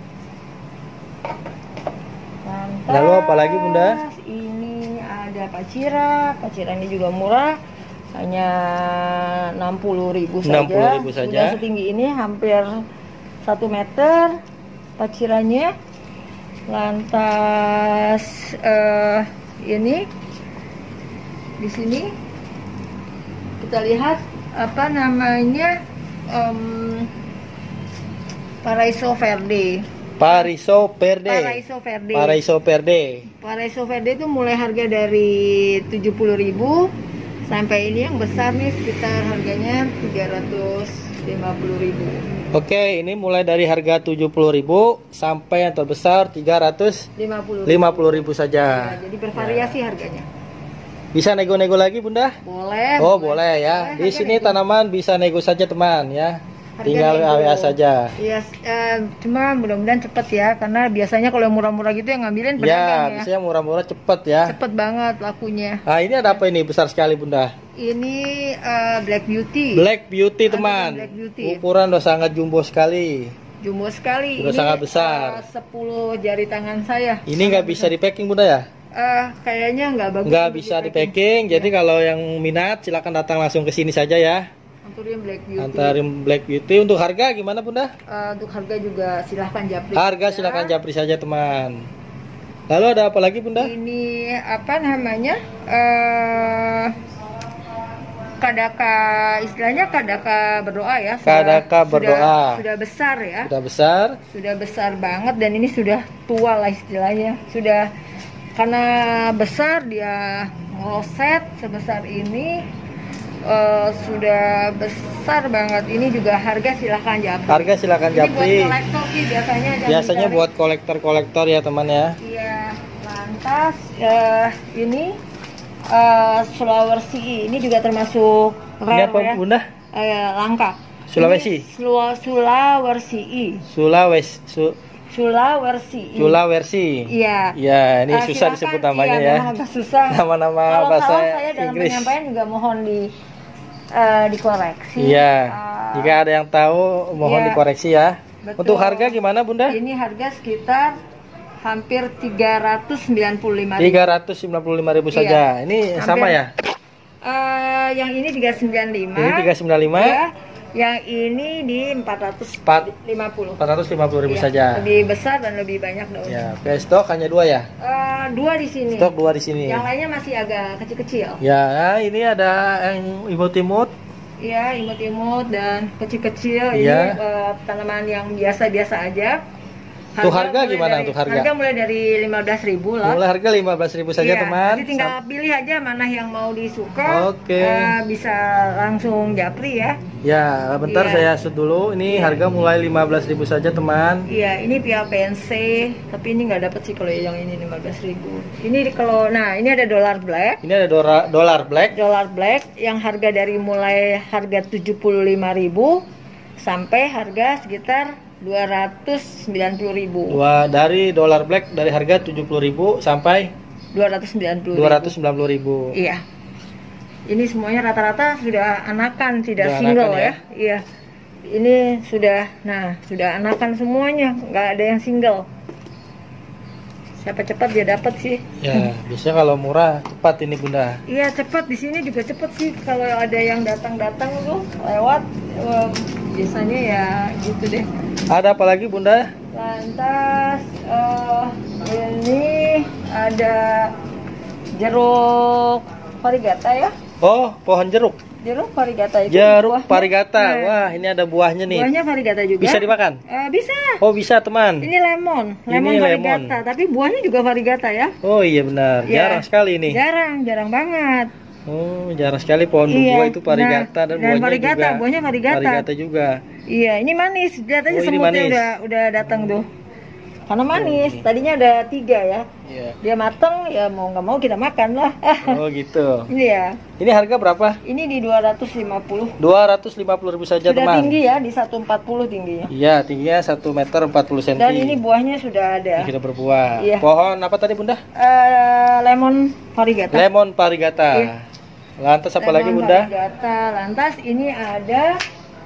Speaker 1: Lalu apa lagi Bunda?
Speaker 2: Ini ada pacira. Pacira ini juga murah. Hanya enam puluh ribu saja.
Speaker 1: enam puluh ribu saja.
Speaker 2: Sudah setinggi ini hampir satu meter paciranya. Lantas eh, ini di sini kita lihat apa namanya, um, Paraiso Verde.
Speaker 1: Paraiso Verde.
Speaker 2: Paraiso Verde.
Speaker 1: Paraiso Verde.
Speaker 2: Paraiso Verde itu mulai harga dari tujuh puluh ribu sampai ini yang besar nih sekitar harganya tiga ratus lima puluh ribu.
Speaker 1: Oke, ini mulai dari harga tujuh puluh ribu sampai yang terbesar tiga ratus lima puluh ribu saja.
Speaker 2: Ya, jadi bervariasi ya. Harganya.
Speaker 1: Bisa nego-nego lagi Bunda?
Speaker 2: Boleh.
Speaker 1: Oh boleh ya.
Speaker 2: Boleh,
Speaker 1: Di sini
Speaker 2: nego.
Speaker 1: tanaman bisa nego saja teman ya.
Speaker 2: Harga
Speaker 1: Tinggal
Speaker 2: nego.
Speaker 1: A W A saja.
Speaker 2: Iya, eh, cuma mudah-mudahan cepet ya, karena biasanya kalau yang murah-murah gitu yang ngambilin pedagang
Speaker 1: Ya,
Speaker 2: ya.
Speaker 1: biasanya murah-murah cepet ya.
Speaker 2: Cepet banget lakunya.
Speaker 1: Nah ini ada apa ini besar sekali Bunda?
Speaker 2: Ini eh, Black Beauty.
Speaker 1: Black Beauty
Speaker 2: Ada
Speaker 1: teman.
Speaker 2: Black Beauty.
Speaker 1: Ukuran udah sangat jumbo sekali.
Speaker 2: Jumbo sekali.
Speaker 1: Udah
Speaker 2: Ini,
Speaker 1: sangat besar.
Speaker 2: eh, sepuluh jari tangan saya.
Speaker 1: Ini nggak bisa di packing Bunda ya?
Speaker 2: Eh, kayaknya nggak bagus.
Speaker 1: Nggak
Speaker 2: untuk
Speaker 1: bisa di
Speaker 2: di-packing.
Speaker 1: packing. Jadi kalau yang minat silakan datang langsung ke sini saja ya.
Speaker 2: Anturium Black Beauty.
Speaker 1: Antarim Black Beauty. Untuk harga gimana Bunda?
Speaker 2: Eh, untuk harga juga silahkan japri.
Speaker 1: Harga
Speaker 2: saja.
Speaker 1: silakan japri saja teman. Lalu ada apa lagi Bunda?
Speaker 2: Ini apa namanya? Eh, kadaka, istilahnya kadaka berdoa ya. Sudah-
Speaker 1: Kadaka berdoa.
Speaker 2: Sudah, sudah besar ya.
Speaker 1: Sudah besar.
Speaker 2: Sudah besar banget dan ini sudah tua lah istilahnya. Sudah karena besar dia ngoset sebesar ini. Eh, sudah besar banget. Ini juga harga silahkan japri.
Speaker 1: Harga silakan
Speaker 2: Ini
Speaker 1: japri.
Speaker 2: buat kolektor sih biasanya. yang
Speaker 1: Biasanya
Speaker 2: dicari.
Speaker 1: buat kolektor-kolektor ya teman ya.
Speaker 2: Iya, lantas eh, ini eh, Sulawesi ini juga termasuk
Speaker 1: Ini
Speaker 2: rare
Speaker 1: apa
Speaker 2: ya,
Speaker 1: Bunda?
Speaker 2: eh, langka.
Speaker 1: Sulawesi.
Speaker 2: Ini Sula- Sulawesi,
Speaker 1: Sulawesi. Su
Speaker 2: Sulawesi.
Speaker 1: Sulawesi.
Speaker 2: Iya.
Speaker 1: Ya, ini
Speaker 2: Eh,
Speaker 1: susah
Speaker 2: silakan,
Speaker 1: disebut namanya
Speaker 2: iya,
Speaker 1: ya.
Speaker 2: memang agak susah.
Speaker 1: Nama-nama
Speaker 2: Kalau
Speaker 1: bahasa
Speaker 2: salah saya dalam
Speaker 1: Inggris.
Speaker 2: penyampaian juga mohon di eh, dikoreksi.
Speaker 1: Iya.
Speaker 2: Eh,
Speaker 1: Jika ada yang tahu mohon
Speaker 2: iya.
Speaker 1: dikoreksi ya.
Speaker 2: Betul.
Speaker 1: Untuk harga gimana Bunda?
Speaker 2: Ini harga sekitar hampir tiga ratus sembilan puluh lima ribu.
Speaker 1: tiga ratus sembilan puluh lima ribu
Speaker 2: Iya.
Speaker 1: saja. Ini
Speaker 2: Hampir.
Speaker 1: sama ya?
Speaker 2: Eh, yang ini tiga ratus sembilan puluh lima.
Speaker 1: Ini tiga ratus sembilan puluh lima.
Speaker 2: Ya. Yang ini di empat ratus lima puluh.
Speaker 1: empat ratus lima puluh ribu
Speaker 2: Iya,
Speaker 1: saja.
Speaker 2: lebih besar dan lebih banyak daunnya.
Speaker 1: Ya, oke, stok hanya dua ya?
Speaker 2: Eh, dua di sini.
Speaker 1: Stok dua di sini.
Speaker 2: Yang lainnya masih agak kecil-kecil.
Speaker 1: Ya, ini ada yang imut-imut.
Speaker 2: Iya, imut-imut dan kecil-kecil.
Speaker 1: Iya.
Speaker 2: Ini eh, tanaman yang biasa-biasa aja.
Speaker 1: Tuh harga
Speaker 2: mulai
Speaker 1: gimana
Speaker 2: dari,
Speaker 1: tuh harga?
Speaker 2: Harga mulai dari lima belas ribu lah.
Speaker 1: Mulai harga lima belas ribu saja,
Speaker 2: Iya,
Speaker 1: teman.
Speaker 2: nanti tinggal pilih aja mana yang mau disuka.
Speaker 1: Oke.
Speaker 2: Eh, bisa langsung japri ya.
Speaker 1: Ya, bentar
Speaker 2: Iya.
Speaker 1: saya shoot dulu. Ini
Speaker 2: Iya.
Speaker 1: harga mulai lima belas ribu saja, teman.
Speaker 2: Iya, ini P A P N C, tapi ini nggak dapet sih kalau yang ini lima belas ribu. Ini di- kalau, nah ini ada dolar black.
Speaker 1: Ini ada dolar dolar black.
Speaker 2: Dolar black yang harga dari mulai harga tujuh puluh lima ribu sampai harga sekitar dua ratus sembilan puluh ribu.
Speaker 1: Dua dari dolar black dari harga tujuh puluh ribu sampai
Speaker 2: dua ratus sembilan puluh
Speaker 1: dua ratus sembilan puluh ribu.
Speaker 2: Iya. Ini semuanya rata-rata sudah anakan, tidak
Speaker 1: Sudah
Speaker 2: single
Speaker 1: anakan
Speaker 2: ya.
Speaker 1: ya?
Speaker 2: Iya. Ini sudah, nah sudah anakan semuanya, nggak ada yang single. Siapa cepat dia dapat sih.
Speaker 1: Ya, biasanya kalau murah cepat ini, Bunda.
Speaker 2: Iya cepat, di sini juga cepat sih. Kalau ada yang datang-datang tuh lewat, em, biasanya ya gitu deh.
Speaker 1: Ada apa lagi, Bunda?
Speaker 2: Lantas eh, ini ada jeruk varigata ya.
Speaker 1: Oh, pohon jeruk.
Speaker 2: Jeruk varigata itu.
Speaker 1: Jeruk
Speaker 2: buahnya.
Speaker 1: varigata.
Speaker 2: Nah,
Speaker 1: Wah, ini ada buahnya nih.
Speaker 2: buahnya varigata juga.
Speaker 1: Bisa dimakan?
Speaker 2: Eh, bisa.
Speaker 1: Oh, bisa, teman.
Speaker 2: Ini lemon, lemon
Speaker 1: Ini
Speaker 2: varigata. Tapi buahnya juga varigata ya.
Speaker 1: Oh iya benar.
Speaker 2: Ya.
Speaker 1: Jarang sekali ini.
Speaker 2: Jarang, jarang banget.
Speaker 1: Oh, jarang sekali pohon
Speaker 2: Iya.
Speaker 1: buah itu varigata
Speaker 2: Nah,
Speaker 1: dan,
Speaker 2: dan
Speaker 1: buahnya
Speaker 2: varigata,
Speaker 1: juga.
Speaker 2: buahnya varigata.
Speaker 1: Varigata juga.
Speaker 2: Iya, ini manis. Lihat aja
Speaker 1: Oh, ini
Speaker 2: semutnya
Speaker 1: manis.
Speaker 2: udah udah datang tuh. Karena manis.
Speaker 1: Oh, ini.
Speaker 2: Tadinya ada tiga ya.
Speaker 1: Iya.
Speaker 2: Dia mateng, ya mau nggak mau kita makan lah.
Speaker 1: Oh gitu.
Speaker 2: Iya.
Speaker 1: Ini harga berapa?
Speaker 2: Ini di dua ratus lima puluh.
Speaker 1: dua ratus lima puluh ribu saja,
Speaker 2: Sudah
Speaker 1: teman.
Speaker 2: tinggi ya, di seratus empat puluh tingginya.
Speaker 1: Iya, tingginya satu meter empat puluh sentimeter.
Speaker 2: Dan ini buahnya sudah ada.
Speaker 1: Ini sudah berbuah.
Speaker 2: Iya.
Speaker 1: Pohon apa tadi, Bunda?
Speaker 2: Eh, lemon varigata.
Speaker 1: Lemon varigata.
Speaker 2: Iya.
Speaker 1: Lantas apa
Speaker 2: Lemon
Speaker 1: lagi, Bunda?
Speaker 2: varigata. Lantas ini ada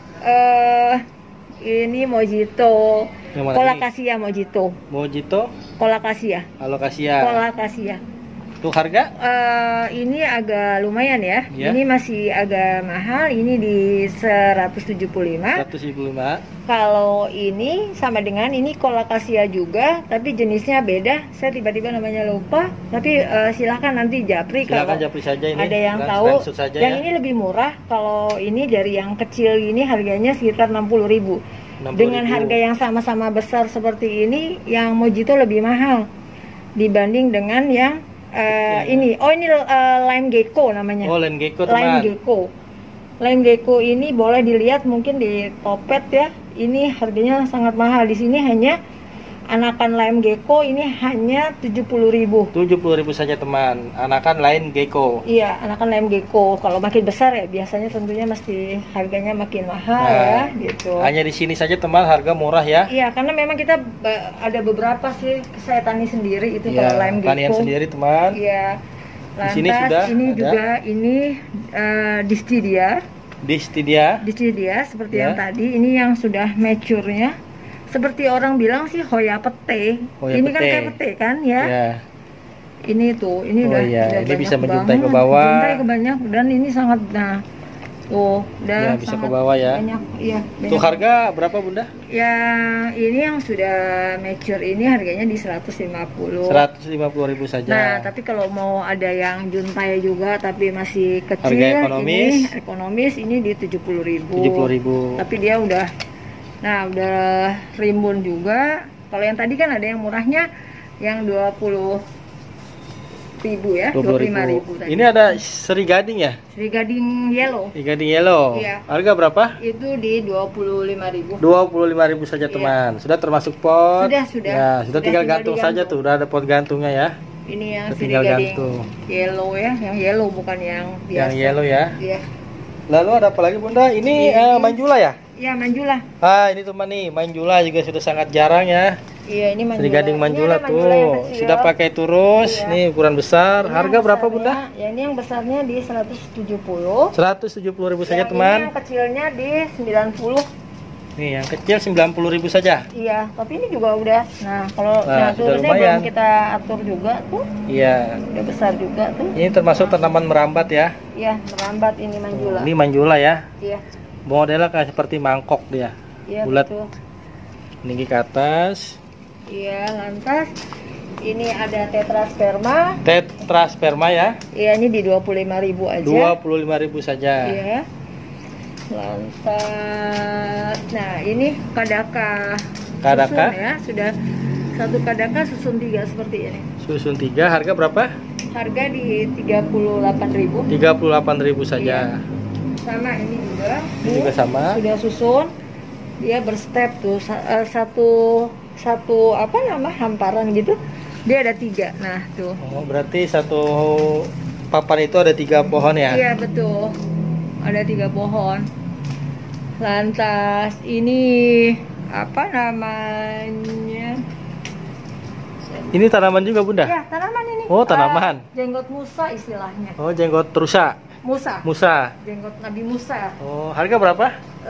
Speaker 2: eh ini mojito.
Speaker 1: Yang mana
Speaker 2: Kolakasia mojito.
Speaker 1: Mojito,
Speaker 2: Kolakasia.
Speaker 1: alokasia.
Speaker 2: Kolakasia.
Speaker 1: Tuh harga?
Speaker 2: Eh, ini agak lumayan ya.
Speaker 1: Ya.
Speaker 2: Ini masih agak mahal. Ini di seratus tujuh puluh lima.
Speaker 1: seratus tujuh puluh lima.
Speaker 2: Kalau ini sama dengan ini kolakasia juga, tapi jenisnya beda. Saya tiba-tiba namanya lupa. Tapi eh, silakan nanti japri
Speaker 1: Silakan
Speaker 2: kalau
Speaker 1: japri saja ini.
Speaker 2: ada yang
Speaker 1: Trans-
Speaker 2: tahu.
Speaker 1: transut saja
Speaker 2: Yang
Speaker 1: ya.
Speaker 2: ini lebih murah. Kalau ini dari yang kecil ini harganya sekitar enam puluh ribu.
Speaker 1: enam puluh
Speaker 2: Dengan
Speaker 1: ribu.
Speaker 2: harga yang sama-sama besar seperti ini, yang mojito lebih mahal dibanding dengan yang eh,
Speaker 1: Ya.
Speaker 2: ini. Oh ini eh, lime gecko namanya.
Speaker 1: Oh, len gecko,
Speaker 2: Lime
Speaker 1: teman.
Speaker 2: gecko. Lime gecko ini boleh dilihat mungkin di Topet ya. Ini harganya sangat mahal. Di sini hanya anakan lime gecko ini hanya tujuh puluh ribu.
Speaker 1: tujuh puluh ribu saja, teman. Anakan lain gecko.
Speaker 2: Iya, anakan lime gecko. Kalau makin besar ya biasanya tentunya mesti harganya makin mahal
Speaker 1: Nah,
Speaker 2: ya, gitu.
Speaker 1: Hanya di sini saja, teman, harga murah ya.
Speaker 2: Iya, karena memang kita ba- ada beberapa sih saya tani sendiri itu
Speaker 1: Iya,
Speaker 2: kalau lime gecko.
Speaker 1: tanian sendiri, teman.
Speaker 2: Iya.
Speaker 1: Di
Speaker 2: Lantas
Speaker 1: sini sudah
Speaker 2: ini
Speaker 1: ada.
Speaker 2: juga ini uh, distidia.
Speaker 1: Distidia.
Speaker 2: Distidia seperti
Speaker 1: Ya.
Speaker 2: yang tadi. Ini yang sudah mature-nya. Seperti orang bilang sih hoya pete.
Speaker 1: Hoya
Speaker 2: ini kan
Speaker 1: pete.
Speaker 2: kayak pete kan ya.
Speaker 1: Ya.
Speaker 2: Ini tuh, ini
Speaker 1: Oh
Speaker 2: udah,
Speaker 1: iya,
Speaker 2: udah
Speaker 1: ini
Speaker 2: banyak
Speaker 1: bisa menjuntai
Speaker 2: banget.
Speaker 1: ke bawah.
Speaker 2: Menjuntai ke banyak dan ini sangat nah. Tuh, udah
Speaker 1: Ya, bisa
Speaker 2: sangat
Speaker 1: ke bawah ya.
Speaker 2: Banyak, iya,
Speaker 1: Tuh
Speaker 2: banyak.
Speaker 1: harga berapa, Bunda?
Speaker 2: Ya, ini yang sudah mature ini harganya di seratus lima puluh.
Speaker 1: seratus lima puluh ribu saja.
Speaker 2: Nah, tapi kalau mau ada yang juntai juga tapi masih kecil,
Speaker 1: Harga ekonomis.
Speaker 2: ini ekonomis ini di tujuh puluh ribu.
Speaker 1: tujuh puluh ribu.
Speaker 2: Tapi dia udah, nah udah rimbun juga. Kalau yang tadi kan ada yang murahnya, yang dua puluh ribu ya,
Speaker 1: dua
Speaker 2: dua
Speaker 1: puluh
Speaker 2: puluh lima
Speaker 1: ribu.
Speaker 2: ribu tadi.
Speaker 1: Ini ada Sri Gading ya?
Speaker 2: Sri Gading Yellow
Speaker 1: Sri Gading Yellow.
Speaker 2: Iya.
Speaker 1: Harga berapa?
Speaker 2: itu di dua puluh lima ribu.
Speaker 1: dua puluh lima ribu saja,
Speaker 2: Iya.
Speaker 1: teman. Sudah termasuk pot?
Speaker 2: Sudah, sudah.
Speaker 1: Ya, sudah,
Speaker 2: Sudah
Speaker 1: tinggal
Speaker 2: tinggal
Speaker 1: gantung saja
Speaker 2: digantung.
Speaker 1: tuh. Udah ada pot gantungnya ya.
Speaker 2: Ini yang
Speaker 1: Sudah
Speaker 2: Sri
Speaker 1: tinggal
Speaker 2: Gading
Speaker 1: gantung.
Speaker 2: Yellow ya, yang yellow bukan yang biasa.
Speaker 1: Yang yellow ya.
Speaker 2: Iya.
Speaker 1: Lalu ada apa lagi, Bunda? Ini
Speaker 2: Iya,
Speaker 1: eh,
Speaker 2: ini.
Speaker 1: Manjula ya?
Speaker 2: Ya, Manjula.
Speaker 1: Ah, ini teman nih, Manjula juga sudah sangat jarang ya.
Speaker 2: Iya, ini Manjula.
Speaker 1: Sri Gading
Speaker 2: Ini
Speaker 1: Manjula
Speaker 2: ada Manjula yang
Speaker 1: tuh.
Speaker 2: kecil.
Speaker 1: Sudah pakai turus,
Speaker 2: Iya.
Speaker 1: nih ukuran besar.
Speaker 2: Ini
Speaker 1: Harga
Speaker 2: yang
Speaker 1: berapa,
Speaker 2: besarnya,
Speaker 1: Bunda?
Speaker 2: Ya, ini yang besarnya di seratus tujuh puluh.
Speaker 1: seratus tujuh puluh ribu saja,
Speaker 2: Yang
Speaker 1: teman.
Speaker 2: Ini yang kecilnya di sembilan puluh.
Speaker 1: Nih, yang kecil sembilan puluh ribu saja.
Speaker 2: Iya, tapi ini juga udah. Nah, kalau
Speaker 1: Nah,
Speaker 2: nah,
Speaker 1: sudah
Speaker 2: turunnya
Speaker 1: lumayan.
Speaker 2: belum kita atur juga tuh.
Speaker 1: Iya.
Speaker 2: Udah besar juga tuh.
Speaker 1: Ini termasuk tanaman merambat ya.
Speaker 2: Iya, merambat ini Manjula.
Speaker 1: Ini Manjula ya.
Speaker 2: Iya.
Speaker 1: modelnya kayak seperti mangkok dia.
Speaker 2: Iya,
Speaker 1: bulat.
Speaker 2: betul.
Speaker 1: Tinggi ke atas.
Speaker 2: Iya, lantas ini ada tetrasperma.
Speaker 1: Tetrasperma ya.
Speaker 2: Iya, ini di dua puluh lima ribu aja.
Speaker 1: dua puluh lima ribu saja.
Speaker 2: Iya. Lantas, nah ini kadaka.
Speaker 1: Kadaka?
Speaker 2: Susun ya, sudah satu kadaka susun tiga seperti ini.
Speaker 1: Susun tiga, harga berapa?
Speaker 2: Harga di tiga puluh delapan ribu.
Speaker 1: tiga puluh delapan ribu saja.
Speaker 2: Iya. Sama ini juga.
Speaker 1: Ini juga sama.
Speaker 2: Sudah susun. Dia berstep tuh sa- eh, satu satu apa nama hamparan gitu. Dia ada tiga. Nah tuh.
Speaker 1: Oh, berarti satu papan itu ada tiga pohon ya?
Speaker 2: Iya betul. Ada tiga pohon. Lantas ini apa namanya?
Speaker 1: Ini tanaman juga Bunda?
Speaker 2: Ya tanaman ini.
Speaker 1: Oh, tanaman.
Speaker 2: Ah, jenggot Musa istilahnya.
Speaker 1: Oh, jenggot rusa.
Speaker 2: Musa.
Speaker 1: Musa.
Speaker 2: Jenggot Nabi Musa.
Speaker 1: Oh, harga berapa?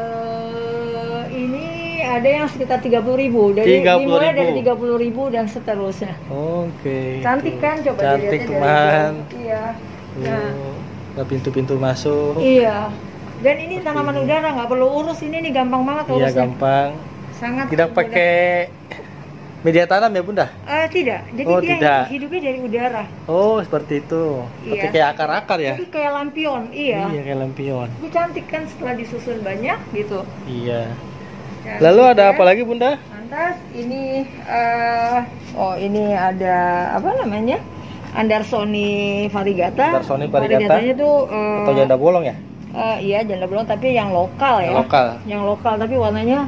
Speaker 2: Eh ini ada yang sekitar tiga puluh ribu. Dari
Speaker 1: tiga puluh
Speaker 2: dimulai
Speaker 1: ribu.
Speaker 2: dari tiga puluh ribu dan seterusnya.
Speaker 1: Oke.
Speaker 2: Cantik kan, coba
Speaker 1: Cantik
Speaker 2: dilihatnya dari
Speaker 1: teman.
Speaker 2: jauh. Iya. Nah,
Speaker 1: Oh, ada pintu-pintu masuk.
Speaker 2: iya. Dan ini tanaman udara, nggak perlu urus, ini nih gampang banget
Speaker 1: Iya,
Speaker 2: urusnya.
Speaker 1: gampang.
Speaker 2: Sangat
Speaker 1: Tidak
Speaker 2: mudah.
Speaker 1: pakai media tanam ya Bunda?
Speaker 2: Eh, tidak. Jadi
Speaker 1: Oh,
Speaker 2: dia
Speaker 1: tidak.
Speaker 2: hidupnya dari udara.
Speaker 1: Oh, seperti itu. Tapi
Speaker 2: Iya.
Speaker 1: kayak akar-akar ya?
Speaker 2: Tapi kayak lampion, iya.
Speaker 1: Iya, kayak lampion.
Speaker 2: Ini cantik kan setelah disusun banyak gitu.
Speaker 1: Iya.
Speaker 2: Cantik
Speaker 1: Lalu ada
Speaker 2: ya.
Speaker 1: apa lagi Bunda?
Speaker 2: Lantas ini eh oh ini ada apa namanya? Andersoni variegata.
Speaker 1: Andersoni variegata.
Speaker 2: Variegatanya tuh eh,
Speaker 1: Atau janda bolong ya?
Speaker 2: eh, iya janda bolong tapi yang lokal ya.
Speaker 1: Yang lokal.
Speaker 2: Yang lokal tapi warnanya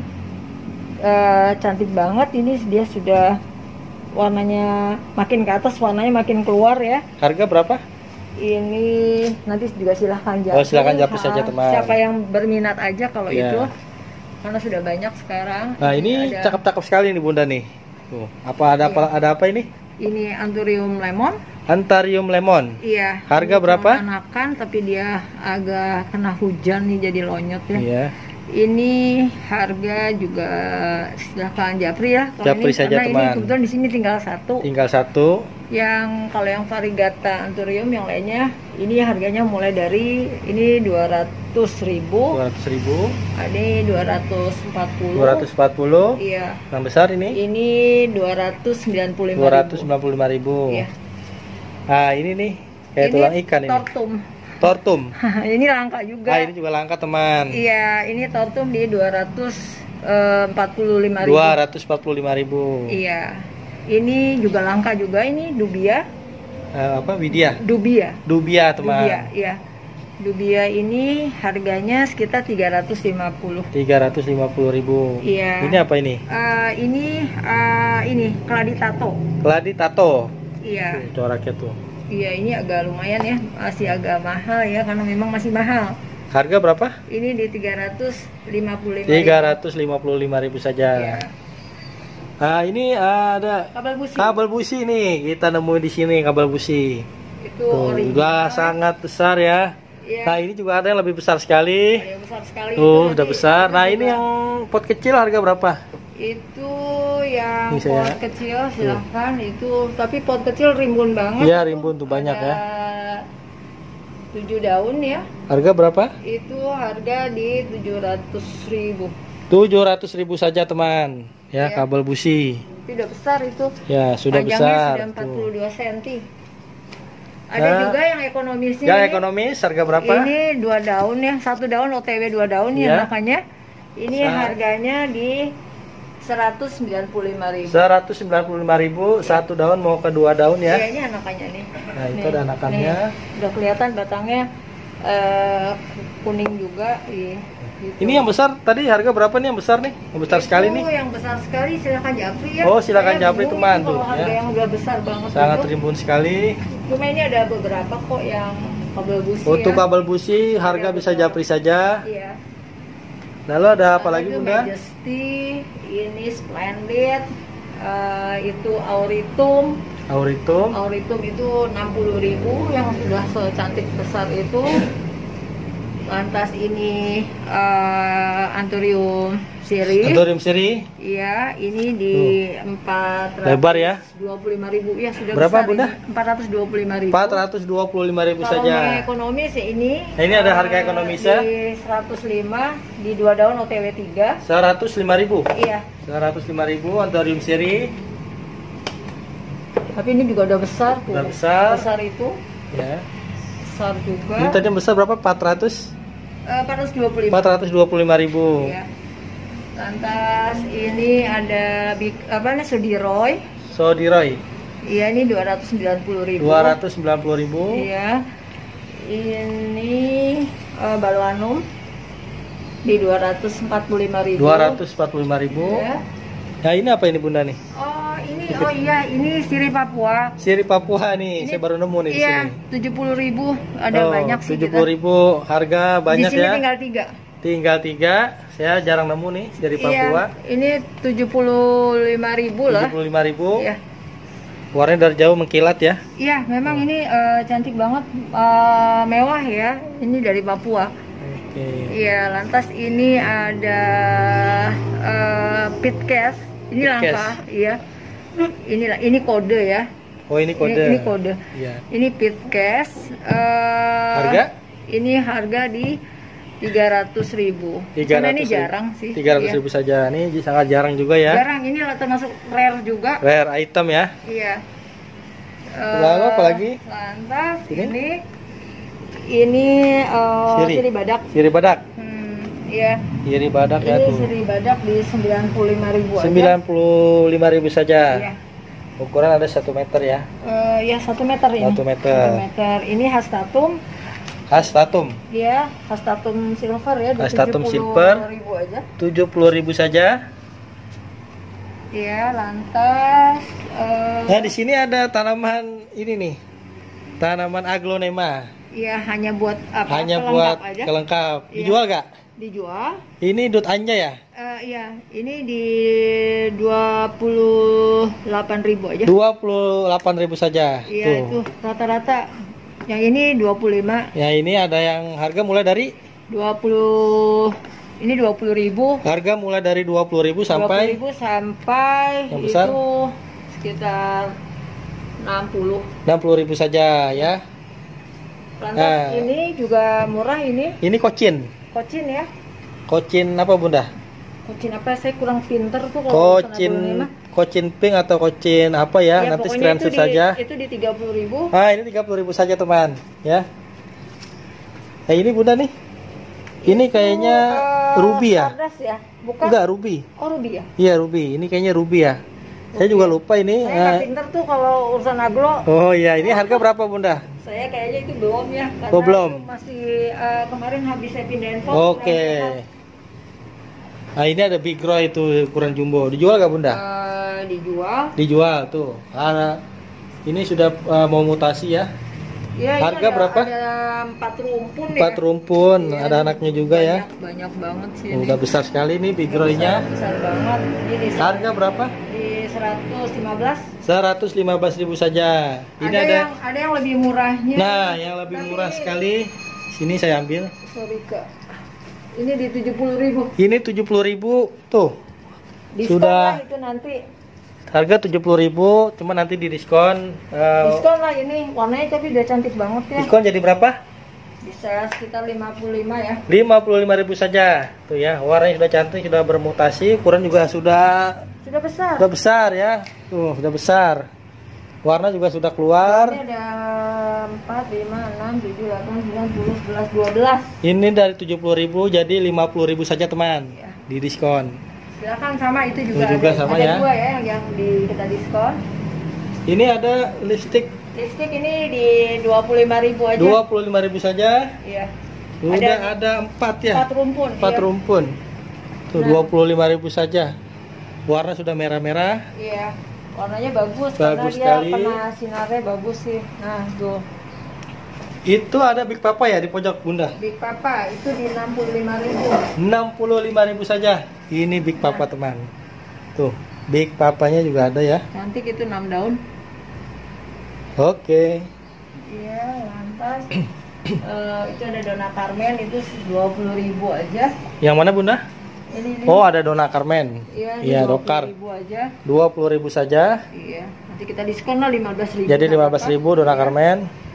Speaker 2: eh, cantik banget. Ini dia sudah warnanya makin ke atas, warnanya makin keluar ya.
Speaker 1: Harga berapa?
Speaker 2: Ini nanti juga silahkan japri.
Speaker 1: Oh, silahkan japri
Speaker 2: Ha,
Speaker 1: saja, teman.
Speaker 2: Siapa yang berminat aja kalau
Speaker 1: Iya.
Speaker 2: itu, karena sudah banyak sekarang.
Speaker 1: Nah, ini
Speaker 2: ada-
Speaker 1: cakep-cakep sekali nih Bunda nih. Tuh, apa ada apa ada apa ini?
Speaker 2: Ini Anthurium lemon.
Speaker 1: Antarium lemon.
Speaker 2: Iya.
Speaker 1: Harga
Speaker 2: ini
Speaker 1: berapa?
Speaker 2: cuma anakan tapi dia agak kena hujan nih jadi lonyot ya.
Speaker 1: Iya.
Speaker 2: Ini harga juga silahkan japri ya. Kalau
Speaker 1: Japri
Speaker 2: ini,
Speaker 1: saja,
Speaker 2: karena
Speaker 1: teman.
Speaker 2: ini kebetulan di sini tinggal satu.
Speaker 1: Tinggal satu.
Speaker 2: Yang kalau yang variegata Anthurium yang lainnya ini harganya mulai dari ini dua ratus ribu,
Speaker 1: dua ratus ribu.
Speaker 2: ini dua ratus empat puluh.
Speaker 1: dua ratus empat puluh.
Speaker 2: Iya.
Speaker 1: Yang besar ini
Speaker 2: Ini dua ratus sembilan puluh lima
Speaker 1: dua ratus sembilan puluh lima ribu.
Speaker 2: Iya.
Speaker 1: Nah, ini nih kayak
Speaker 2: Ini
Speaker 1: tulang ikan ini.
Speaker 2: tortum.
Speaker 1: Tortum.
Speaker 2: Ini langka juga.
Speaker 1: Ah, ini juga langka teman.
Speaker 2: Iya, ini tortum di dua ratus empat puluh lima ribu.
Speaker 1: dua ratus empat puluh lima ribu.
Speaker 2: Iya. Ini juga langka juga, ini dubia.
Speaker 1: Eh, apa Widya?
Speaker 2: Dubia.
Speaker 1: Dubia teman.
Speaker 2: Dubia, iya. Dubia ini harganya sekitar tiga ratus lima puluh.
Speaker 1: tiga ratus lima puluh ribu.
Speaker 2: Iya.
Speaker 1: Ini apa ini?
Speaker 2: Eh, ini eh, ini keladi tato.
Speaker 1: Keladi tato.
Speaker 2: Iya.
Speaker 1: Tuh, coraknya tuh.
Speaker 2: Iya, ini agak lumayan ya, masih agak mahal ya karena memang masih mahal.
Speaker 1: Harga berapa?
Speaker 2: Ini di tiga ratus lima puluh lima.
Speaker 1: tiga ratus lima puluh lima ribu saja.
Speaker 2: Iya.
Speaker 1: Nah, ini ada
Speaker 2: Kabel busi.
Speaker 1: kabel busi nih. Kita nemu di sini kabel busi.
Speaker 2: Itu
Speaker 1: Tuh,
Speaker 2: original.
Speaker 1: juga sangat besar ya.
Speaker 2: Iya.
Speaker 1: Nah, ini juga ada yang lebih besar sekali.
Speaker 2: Ada yang besar sekali.
Speaker 1: Tuh,
Speaker 2: Itu
Speaker 1: udah
Speaker 2: nanti-
Speaker 1: besar.
Speaker 2: itu
Speaker 1: Nah,
Speaker 2: juga-
Speaker 1: ini yang pot kecil harga berapa?
Speaker 2: itu yang
Speaker 1: Ini saya-
Speaker 2: pot kecil silahkan itu, tapi pot kecil rimbun banget.
Speaker 1: Iya,
Speaker 2: Itu
Speaker 1: rimbun tuh banyak
Speaker 2: ada
Speaker 1: ya.
Speaker 2: tujuh daun ya.
Speaker 1: Harga berapa?
Speaker 2: Itu harga di tujuh ratus ribu.
Speaker 1: tujuh ratus ribu saja, teman. Ya,
Speaker 2: Iya.
Speaker 1: kabel busi.
Speaker 2: Itu udah besar itu.
Speaker 1: Ya, sudah
Speaker 2: Panjangnya
Speaker 1: besar.
Speaker 2: sudah empat puluh
Speaker 1: Tuh.
Speaker 2: dua senti. Ada
Speaker 1: Nah,
Speaker 2: juga yang ekonomisnya.
Speaker 1: Ya,
Speaker 2: ini.
Speaker 1: ekonomis harga berapa?
Speaker 2: Ini dua daun ya, satu daun O T W dua daun
Speaker 1: Iya.
Speaker 2: ya makanya. Ini
Speaker 1: Sa-
Speaker 2: harganya di seratus sembilan puluh lima ribu.
Speaker 1: seratus sembilan puluh lima ribu, satu daun mau ke dua daun ya.
Speaker 2: Iya, ini anakannya nih.
Speaker 1: Nah, itu ada anakannya.
Speaker 2: nih. Udah kelihatan batangnya eh, kuning juga. Iya, gitu.
Speaker 1: Ini yang besar tadi harga berapa nih yang besar nih? Yang besar
Speaker 2: Itu
Speaker 1: sekali nih.
Speaker 2: yang besar sekali silakan japri ya.
Speaker 1: Oh, silakan
Speaker 2: Saya
Speaker 1: japri,
Speaker 2: bingung
Speaker 1: teman,
Speaker 2: itu kalau
Speaker 1: tuh,
Speaker 2: harga
Speaker 1: ya.
Speaker 2: yang udah besar banget
Speaker 1: Sangat
Speaker 2: itu.
Speaker 1: rimbun sekali.
Speaker 2: Cuma ini ada beberapa kok yang kabel busi
Speaker 1: Untuk
Speaker 2: ya.
Speaker 1: kabel busi harga
Speaker 2: Iya,
Speaker 1: bisa
Speaker 2: betul.
Speaker 1: japri saja.
Speaker 2: Iya.
Speaker 1: Lalu ada apa lagi
Speaker 2: Itu
Speaker 1: Bunda?
Speaker 2: Majesty, ini Splendid, eh, itu Auritum.
Speaker 1: Auritum.
Speaker 2: Auritum itu enam puluh ribu yang sudah secantik besar itu. Lantas ini eh, Anthurium seri.
Speaker 1: Anthurium seri.
Speaker 2: Iya, ini di empat ratus
Speaker 1: lebar ya.
Speaker 2: dua puluh lima ribu. Ya, sudah
Speaker 1: berapa,
Speaker 2: besar
Speaker 1: Bunda?
Speaker 2: ini. empat ratus dua puluh lima ribu.
Speaker 1: empat ratus dua puluh lima ribu
Speaker 2: Kalau
Speaker 1: saja.
Speaker 2: mau ekonomis ya ini.
Speaker 1: Nah, ini ada harga
Speaker 2: uh,
Speaker 1: ekonomisnya.
Speaker 2: Di seratus lima di dua daun O T W tiga.
Speaker 1: seratus lima ribu.
Speaker 2: Iya.
Speaker 1: seratus lima ribu Anthurium seri.
Speaker 2: Tapi ini juga udah besar tuh.
Speaker 1: Udah besar.
Speaker 2: Besar itu.
Speaker 1: Ya.
Speaker 2: Besar juga.
Speaker 1: Ini tadi yang besar berapa? empat ratus?
Speaker 2: Uh, empat ratus dua puluh lima.
Speaker 1: empat ratus dua puluh lima ribu.
Speaker 2: Iya. Lantas ini ada big apa nih Sudiroy.
Speaker 1: Sodiroy.
Speaker 2: Iya, ini dua ratus sembilan puluh ribu.
Speaker 1: dua ratus sembilan puluh ribu.
Speaker 2: Iya. Ini uh, Baluanum di dua ratus empat puluh lima ribu.
Speaker 1: dua ratus empat puluh lima ribu.
Speaker 2: Iya.
Speaker 1: Nah, ini apa ini Bunda nih?
Speaker 2: Oh, ini oh iya, ini sirih Papua.
Speaker 1: Sirih Papua nih,
Speaker 2: Ini,
Speaker 1: saya baru nemu nih di
Speaker 2: iya,
Speaker 1: sini.
Speaker 2: tujuh puluh ribu. Ada
Speaker 1: Oh,
Speaker 2: banyak sih
Speaker 1: tujuh puluh ribu, harga banyak
Speaker 2: di sini
Speaker 1: ya.
Speaker 2: tinggal tiga.
Speaker 1: Tinggal tiga. Saya jarang nemu nih dari Papua.
Speaker 2: Iya, ini tujuh puluh lima ribu lah.
Speaker 1: tujuh puluh lima ribu.
Speaker 2: Iya.
Speaker 1: Warnanya dari jauh mengkilat ya.
Speaker 2: Iya, memang ini uh, cantik banget, uh, mewah ya. Ini dari Papua.
Speaker 1: Oke.
Speaker 2: Iya, lantas ini ada uh, Pitcairn. Ini
Speaker 1: Pitcairn.
Speaker 2: langka, iya. Ini ini kode ya.
Speaker 1: Oh, ini kode.
Speaker 2: Ini, ini kode.
Speaker 1: Iya.
Speaker 2: Ini Pitcairn. Uh,
Speaker 1: Harga?
Speaker 2: Ini harga di tiga ratus ribu.
Speaker 1: tiga ratus
Speaker 2: Karena ini jarang sih.
Speaker 1: tiga ratus ribu
Speaker 2: Iya.
Speaker 1: saja. Ini sangat jarang juga ya.
Speaker 2: Jarang, ini termasuk rare juga.
Speaker 1: Rare item ya.
Speaker 2: Iya.
Speaker 1: Lalu apa lagi?
Speaker 2: Lantas
Speaker 1: Ini?
Speaker 2: ini ini uh,
Speaker 1: Siri.
Speaker 2: sirih badak.
Speaker 1: Sirih badak.
Speaker 2: Hmm, iya.
Speaker 1: Sirih badak ya
Speaker 2: Ini
Speaker 1: tuh.
Speaker 2: sirih badak di sembilan puluh lima ribu aja.
Speaker 1: sembilan puluh lima ribu saja.
Speaker 2: Iya.
Speaker 1: Ukuran ada satu meter ya.
Speaker 2: Eh, ya satu meter ini.
Speaker 1: Satu meter.
Speaker 2: Satu meter. Ini hastatum.
Speaker 1: Hastatum
Speaker 2: Iya, hastatum silver ya. di
Speaker 1: Hastatum
Speaker 2: tujuh puluh
Speaker 1: silver.
Speaker 2: ribu aja.
Speaker 1: tujuh puluh ribu saja.
Speaker 2: Iya, lantas. eh,
Speaker 1: Nah, di sini ada tanaman ini nih. Tanaman aglonema.
Speaker 2: Iya, hanya buat apa?
Speaker 1: Hanya
Speaker 2: pelengkap
Speaker 1: buat
Speaker 2: aja.
Speaker 1: kelengkap.
Speaker 2: Iya.
Speaker 1: Dijual gak?
Speaker 2: Dijual.
Speaker 1: Ini dut anja ya?
Speaker 2: Eh, iya, ini di dua puluh delapan ribu aja.
Speaker 1: dua puluh delapan ribu saja.
Speaker 2: Iya, itu rata-rata. Yang ini dua puluh lima.
Speaker 1: Ya, ini ada yang harga mulai dari
Speaker 2: dua puluh. Ini dua puluh ribu.
Speaker 1: harga mulai dari dua puluh ribu sampai
Speaker 2: dua puluh ribu sampai
Speaker 1: yang besar?
Speaker 2: itu sekitar enam puluh.
Speaker 1: enam puluh ribu saja ya.
Speaker 2: Lantas
Speaker 1: Nah.
Speaker 2: ini juga murah ini.
Speaker 1: Ini kocin.
Speaker 2: Kocin ya.
Speaker 1: Kocin apa Bunda?
Speaker 2: Kocin apa? Saya kurang pinter tuh kalau urusan
Speaker 1: Kocin
Speaker 2: aglonema.
Speaker 1: kocin pink atau kocin apa ya?
Speaker 2: Ya,
Speaker 1: Nanti
Speaker 2: pokoknya itu
Speaker 1: screenshot
Speaker 2: di-
Speaker 1: saja.
Speaker 2: Itu di tiga puluh ribu.
Speaker 1: Ah, ini tiga puluh ribu saja teman ya. Nah, ini Bunda nih. Ini
Speaker 2: Itu,
Speaker 1: kayaknya
Speaker 2: eh,
Speaker 1: ruby ya?
Speaker 2: Stardust ya? Bukan?
Speaker 1: Enggak, ruby.
Speaker 2: Oh, ruby ya?
Speaker 1: Iya, ruby. Ini kayaknya ruby ya. Saya juga lupa ini.
Speaker 2: Saya nggak
Speaker 1: eh,
Speaker 2: pinter tuh kalau urusan aglo.
Speaker 1: Oh iya, ini harga berapa Bunda?
Speaker 2: Saya kayaknya itu belum ya. Karena
Speaker 1: Oh, belum.
Speaker 2: itu masih eh, kemarin habis saya pindahin pot.
Speaker 1: Oke. Nah, ini ada Big Roy itu ukuran jumbo. Dijual gak Bunda?
Speaker 2: Eh, dijual.
Speaker 1: Dijual tuh. Ah, ini sudah eh, mau mutasi ya.
Speaker 2: Ya, ini
Speaker 1: Harga
Speaker 2: ada-
Speaker 1: berapa?
Speaker 2: Ada empat rumpun
Speaker 1: Empat
Speaker 2: ya.
Speaker 1: rumpun,
Speaker 2: Iya,
Speaker 1: ada anaknya juga ya.
Speaker 2: Banyak, banyak banget sih
Speaker 1: Oh,
Speaker 2: ini.
Speaker 1: udah besar sekali nih Big Roy-nya.
Speaker 2: Besar, besar banget. Ini di,
Speaker 1: Harga berapa?
Speaker 2: di seratus lima belas.
Speaker 1: seratus lima belas ribu saja. Ini
Speaker 2: ada,
Speaker 1: ada.
Speaker 2: yang ada yang lebih murahnya.
Speaker 1: Nah, yang lebih
Speaker 2: Tapi-
Speaker 1: murah sekali. Sini saya ambil.
Speaker 2: Sorry Kak. Ini di tujuh puluh ribu.
Speaker 1: Ini tujuh puluh ribu tuh.
Speaker 2: Diskon
Speaker 1: Sudah.
Speaker 2: lah itu nanti.
Speaker 1: Harga tujuh puluh ribu, cuma nanti di diskon. eh,
Speaker 2: Diskon lah ini. Warnanya tapi udah cantik banget ya.
Speaker 1: diskon jadi berapa?
Speaker 2: Bisa sekitar lima puluh lima ya.
Speaker 1: lima puluh lima ribu saja. Tuh ya, warnanya sudah cantik, sudah bermutasi, ukuran juga sudah
Speaker 2: Sudah besar.
Speaker 1: sudah besar ya. Tuh, sudah besar. Warna juga sudah keluar.
Speaker 2: Ini ada empat, lima, enam, tujuh, delapan, sembilan, sepuluh, sebelas, dua belas.
Speaker 1: Ini dari tujuh puluh ribu jadi lima puluh ribu saja, teman.
Speaker 2: Ya.
Speaker 1: Di diskon.
Speaker 2: Silakan sama itu juga,
Speaker 1: Itu juga
Speaker 2: ada,
Speaker 1: sama
Speaker 2: ada
Speaker 1: ya.
Speaker 2: dua ya yang, yang di kita diskon.
Speaker 1: Ini ada lipstick
Speaker 2: Lipstick ini di dua puluh lima ribu aja.
Speaker 1: dua puluh lima ribu saja.
Speaker 2: Iya.
Speaker 1: Udah
Speaker 2: Ada-
Speaker 1: ada empat ya.
Speaker 2: Empat rumpun.
Speaker 1: Empat
Speaker 2: iya.
Speaker 1: rumpun. Tuh
Speaker 2: Nah.
Speaker 1: dua puluh lima ribu saja. Warna sudah merah-merah.
Speaker 2: Iya. Warnanya bagus,
Speaker 1: Bagus
Speaker 2: karena
Speaker 1: sekali.
Speaker 2: dia kena sinarnya bagus sih. Nah, tuh.
Speaker 1: Itu ada Big Papa ya di pojok Bunda.
Speaker 2: Big Papa itu di enam puluh lima ribu.
Speaker 1: enam puluh lima ribu saja. Ini Big Papa, teman. Tuh, Big Papanya juga ada ya.
Speaker 2: Cantik itu enam daun.
Speaker 1: Oke.
Speaker 2: Iya, lantas eh, itu ada Donna Carmen itu dua puluh ribu aja.
Speaker 1: Yang mana Bunda?
Speaker 2: Ini, ini.
Speaker 1: Oh, ada Donna Carmen.
Speaker 2: Iya,
Speaker 1: iya dokar. dua puluh ribu saja.
Speaker 2: Iya, nanti kita diskon lah lima belas ribu.
Speaker 1: Jadi lima belas ribu Donna iya. Carmen.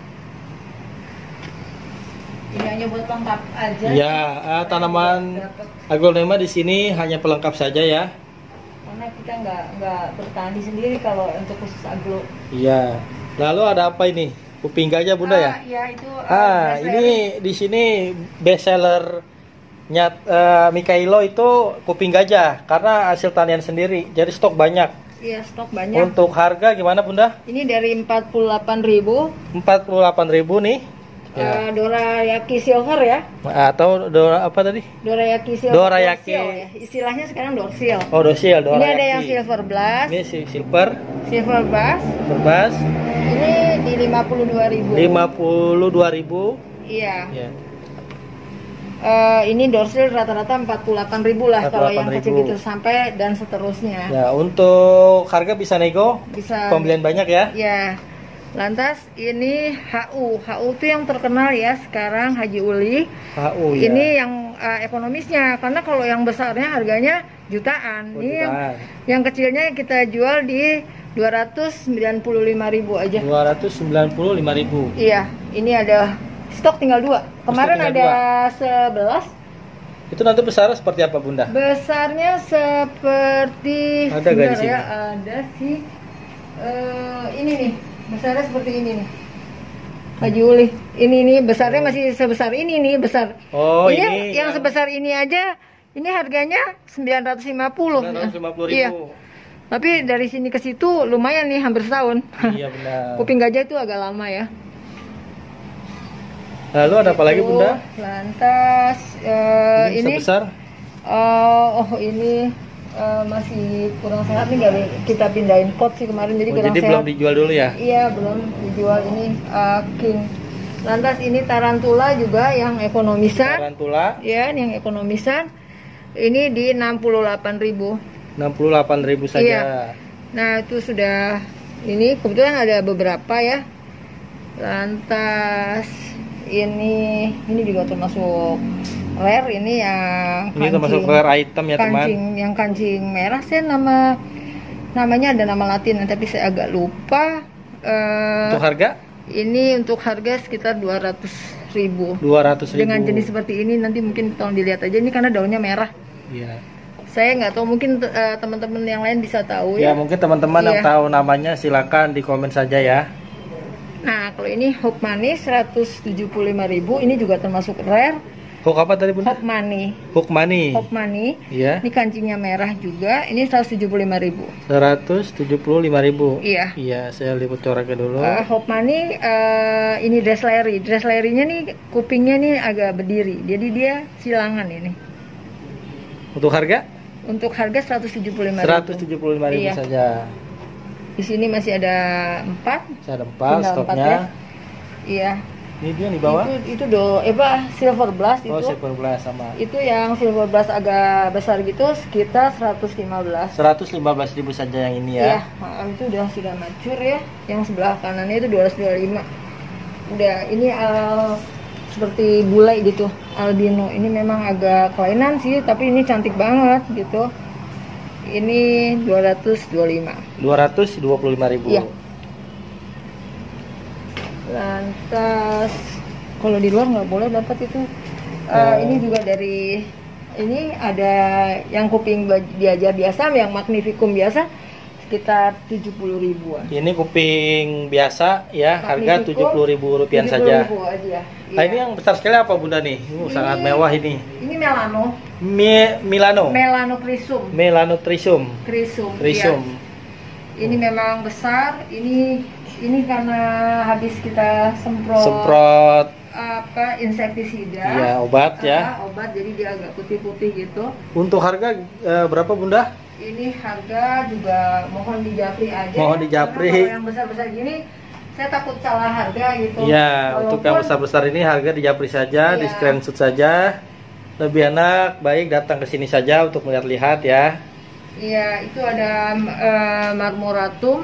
Speaker 2: Ini hanya buat pelengkap aja.
Speaker 1: Iya, uh, tanaman aglonema di sini hanya pelengkap saja ya.
Speaker 2: Karena kita nggak nggak bertani sendiri kalau untuk khusus aglo.
Speaker 1: Iya. Lalu ada apa ini? Kuping gajah Bunda
Speaker 2: ah,
Speaker 1: ya?
Speaker 2: Iya itu. Uh,
Speaker 1: ah, ini di sini best sellernya uh, Mikailo itu kuping gajah karena hasil tanian sendiri. Jadi stok banyak.
Speaker 2: Iya, stok banyak.
Speaker 1: Untuk harga gimana Bunda?
Speaker 2: Ini dari empat puluh delapan ribu.
Speaker 1: empat puluh delapan ribu nih.
Speaker 2: Ya. Uh, dorayaki silver ya?
Speaker 1: Atau dora apa tadi?
Speaker 2: Dorayaki silver.
Speaker 1: Dorayaki.
Speaker 2: Ya. Istilahnya sekarang dorsil.
Speaker 1: Oh, dorsil, dorayaki.
Speaker 2: Ini ada yang silver blast.
Speaker 1: Ini silver.
Speaker 2: Silver blast.
Speaker 1: Silver blast.
Speaker 2: Ini di lima puluh dua ribu.
Speaker 1: lima puluh dua ribu.
Speaker 2: Iya.
Speaker 1: Iya.
Speaker 2: Uh, ini dorsil rata-rata empat puluh delapan ribu lah kalau yang kecil gitu sampai dan seterusnya.
Speaker 1: Ya, untuk harga bisa nego?
Speaker 2: Bisa.
Speaker 1: Pembelian banyak ya?
Speaker 2: Ya. Lantas ini H U, H U itu yang terkenal ya sekarang Haji Uli.
Speaker 1: H U ya.
Speaker 2: Ini yang uh, ekonomisnya karena kalau yang besarnya harganya jutaan.
Speaker 1: Oh,
Speaker 2: ini
Speaker 1: jutaan.
Speaker 2: yang yang kecilnya kita jual di dua ratus sembilan puluh lima ribu aja.
Speaker 1: dua ratus sembilan puluh lima ribu.
Speaker 2: Iya, ini ada stok tinggal dua. Kemarin tinggal ada dua. sebelas.
Speaker 1: Itu nanti besar seperti apa Bunda?
Speaker 2: Besarnya seperti
Speaker 1: ada gak di sini?
Speaker 2: Ya, ada sih. Uh, ini nih. Besarnya seperti ini nih Haji Uli. Ini nih besarnya masih sebesar ini nih besar.
Speaker 1: Oh
Speaker 2: ini
Speaker 1: ini
Speaker 2: yang, yang sebesar ini aja. Ini harganya sembilan ratus lima puluh.
Speaker 1: sembilan ratus lima puluh ribu.
Speaker 2: Iya. Tapi dari sini ke situ lumayan nih hampir setahun.
Speaker 1: Iya benar.
Speaker 2: Kuping gajah itu agak lama ya.
Speaker 1: Lalu ada apa lagi Bunda?
Speaker 2: Lantas uh,
Speaker 1: ini,
Speaker 2: ini
Speaker 1: sebesar?
Speaker 2: Uh, oh ini Uh, masih kurang sehat nih, gak kita pindahin pot sih kemarin jadi oh, kurang
Speaker 1: jadi
Speaker 2: sehat.
Speaker 1: Belum dijual dulu ya?
Speaker 2: Iya belum dijual ini uh, king. Lantas ini tarantula juga yang ekonomisan.
Speaker 1: Tarantula?
Speaker 2: Ya, yang ekonomisan. Ini di enam puluh delapan ribu.
Speaker 1: enam puluh delapan ribu saja. Iya.
Speaker 2: Nah itu sudah ini kebetulan ada beberapa ya. Lantas ini ini juga termasuk rare, ini yang
Speaker 1: ini termasuk rare item ya teman.
Speaker 2: Kancing, yang kancing merah saya nama namanya ada nama Latin tapi saya agak lupa. Uh,
Speaker 1: untuk harga?
Speaker 2: Ini untuk harga sekitar dua ratus ribu.
Speaker 1: dua ratus ribu.
Speaker 2: Dengan jenis seperti ini nanti mungkin tolong dilihat aja ini karena daunnya merah.
Speaker 1: Iya.
Speaker 2: Saya nggak tahu mungkin uh, teman-teman yang lain bisa tahu
Speaker 1: ya. Ya mungkin teman-teman
Speaker 2: iya.
Speaker 1: yang tahu namanya silakan di komen saja ya.
Speaker 2: Nah kalau ini Hope Money seratus tujuh puluh lima ribu, ini juga termasuk rare.
Speaker 1: Hook apa tadi Bunda?
Speaker 2: Hope Money.
Speaker 1: Hook Money.
Speaker 2: Hope Money.
Speaker 1: Iya.
Speaker 2: Ini kancingnya merah juga. Ini seratus tujuh puluh lima ribu.
Speaker 1: seratus tujuh puluh lima ribu.
Speaker 2: Iya.
Speaker 1: Iya, saya lihat coraknya dulu.
Speaker 2: Uh, Hope Money uh, ini dress leri. Dress lerinya nih kupingnya nih agak berdiri. Jadi dia silangan ini.
Speaker 1: Untuk harga?
Speaker 2: Untuk harga seratus tujuh puluh lima ribu.
Speaker 1: seratus tujuh puluh lima ribu iya. saja.
Speaker 2: Di sini masih ada empat.
Speaker 1: Masih ada empat stoknya.
Speaker 2: Ya. Iya.
Speaker 1: Ini dia di bawah.
Speaker 2: Itu itu do, eh apa silver blast
Speaker 1: oh,
Speaker 2: itu.
Speaker 1: Oh, silver blast sama.
Speaker 2: Itu yang silver blast agak besar gitu sekitar seratus lima belas.
Speaker 1: seratus lima belas ribu saja yang ini ya.
Speaker 2: Iya, nah, itu udah sudah mature ya. Yang sebelah kanannya itu dua ratus dua puluh lima. Udah ini uh, seperti bulai gitu, albino. Ini memang agak kelainan sih, tapi ini cantik banget gitu. Ini dua ratus dua puluh lima.
Speaker 1: dua ratus dua puluh lima ribu.
Speaker 2: Iya. Lantas kalau di luar nggak boleh dapat itu. Uh, oh. Ini juga dari ini ada yang kuping gajah biasa, yang magnificum biasa sekitar tujuh puluh ribuan.
Speaker 1: Ini kuping biasa ya, harga tujuh puluh ribu rupiah saja.
Speaker 2: Aja,
Speaker 1: nah, iya. Ini yang besar sekali apa Bunda nih? Uh, ini, sangat mewah ini.
Speaker 2: Ini Melano.
Speaker 1: Mi, Milano.
Speaker 2: Melano Crisum.
Speaker 1: Melano Crisum.
Speaker 2: Crisum.
Speaker 1: Crisum.
Speaker 2: Ya. Ini memang besar. Ini ini karena habis kita semprot.
Speaker 1: Semprot.
Speaker 2: Apa insektisida?
Speaker 1: Iya, obat ya.
Speaker 2: Uh, obat, jadi dia agak putih-putih gitu.
Speaker 1: Untuk harga uh, berapa Bunda?
Speaker 2: Ini harga juga mohon dijapri aja.
Speaker 1: Mohon dijapri.
Speaker 2: Kalau yang besar-besar gini, saya takut salah harga gitu.
Speaker 1: Iya, untuk yang besar-besar ini harga dijapri saja, iya. Di screenshot saja. Lebih enak, baik datang ke sini saja untuk melihat-lihat ya.
Speaker 2: Iya, itu ada uh, marmoratum.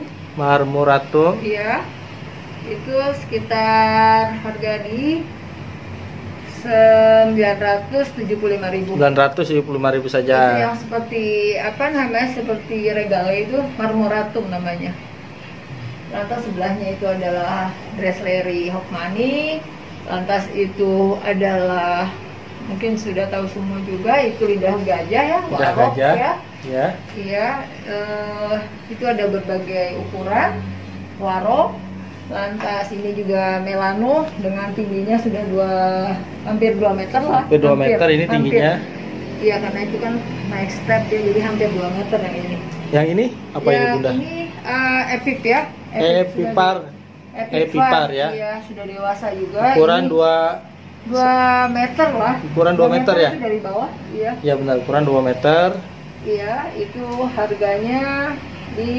Speaker 1: Marmoratum.
Speaker 2: Iya. Itu sekitar harga di sembilan ratus tujuh puluh lima ribu.
Speaker 1: sembilan ratus tujuh puluh lima ribu saja.
Speaker 2: Itu yang seperti apa namanya, seperti regale itu marmoratum namanya. Lantas sebelahnya itu adalah Dressleri Hofmanni. Lantas itu adalah, mungkin sudah tahu semua juga, itu lidah gajah ya,
Speaker 1: Lidah
Speaker 2: warok
Speaker 1: gajah.
Speaker 2: ya.
Speaker 1: Ya.
Speaker 2: Iya, eh, itu ada berbagai ukuran warok. Lantas ini juga Melano dengan tingginya sudah dua, hampir dua meter lah.
Speaker 1: Hampir dua meter ini tingginya.
Speaker 2: Iya, karena itu kan naik step ya, jadi hampir dua meter yang ini.
Speaker 1: Yang ini apa
Speaker 2: ya,
Speaker 1: ini Bunda?
Speaker 2: Ini uh, Epip ya.
Speaker 1: Epipar. Epipar ya.
Speaker 2: Iya, sudah dewasa juga.
Speaker 1: Ukuran
Speaker 2: ini
Speaker 1: dua
Speaker 2: dua meter lah.
Speaker 1: Ukuran dua meter ya?
Speaker 2: Dari bawah, iya.
Speaker 1: Ya benar, ukuran dua meter.
Speaker 2: Iya, itu harganya di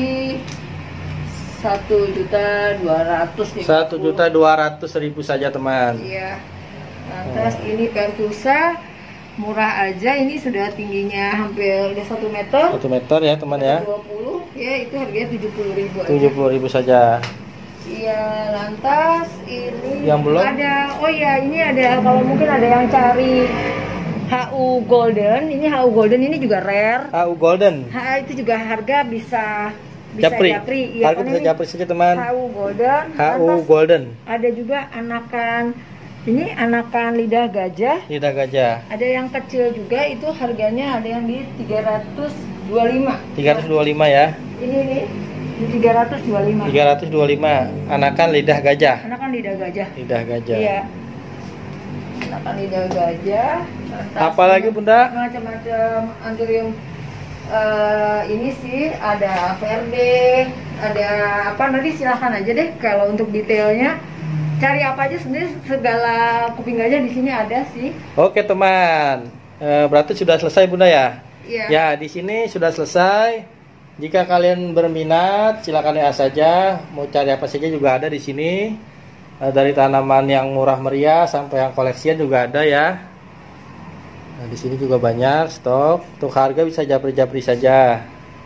Speaker 2: satu juta dua ratus ribu.
Speaker 1: Satu juta dua ratus ribu saja teman.
Speaker 2: Iya. Lantas oh. Ini Pertusa murah aja, ini sudah tingginya hampir udah satu meter.
Speaker 1: Satu meter ya teman ya.
Speaker 2: dua puluh ya, itu harganya tujuh puluh ribu.
Speaker 1: Tujuh puluh ribu saja.
Speaker 2: Iya, lantas ini
Speaker 1: yang belum
Speaker 2: ada. Oh ya, ini ada, kalau mungkin ada yang cari H U Golden. Ini H U Golden ini juga rare.
Speaker 1: H U Golden.
Speaker 2: H itu juga harga bisa bisa
Speaker 1: japri.
Speaker 2: japri. Ya,
Speaker 1: harga bisa japri saja teman.
Speaker 2: H U Golden.
Speaker 1: H U Golden.
Speaker 2: Ada juga anakan, ini anakan lidah gajah.
Speaker 1: Lidah gajah.
Speaker 2: Ada yang kecil juga, itu harganya ada yang di tiga ratus dua puluh lima.
Speaker 1: tiga ratus dua puluh lima ya.
Speaker 2: Ini nih di tiga ratus dua puluh lima.
Speaker 1: tiga ratus dua puluh lima. Anakan lidah gajah.
Speaker 2: Anakan lidah gajah.
Speaker 1: Lidah gajah.
Speaker 2: Iya. Anakan lidah gajah.
Speaker 1: Apalagi Bunda?
Speaker 2: Macam-macam anthurium. Uh, ini sih ada verde, ada apa, nanti silahkan aja deh kalau untuk detailnya. Cari apa aja, sebenarnya segala kuping gajah di sini ada sih.
Speaker 1: Oke teman, e, berarti sudah selesai Bunda ya?
Speaker 2: Iya.
Speaker 1: Ya, di sini sudah selesai. Jika kalian berminat, silakan lihat saja. Mau cari apa saja juga ada di sini. E, dari tanaman yang murah meriah sampai yang koleksian juga ada ya. Nah, di sini juga banyak stok. Untuk harga bisa japri-japri saja.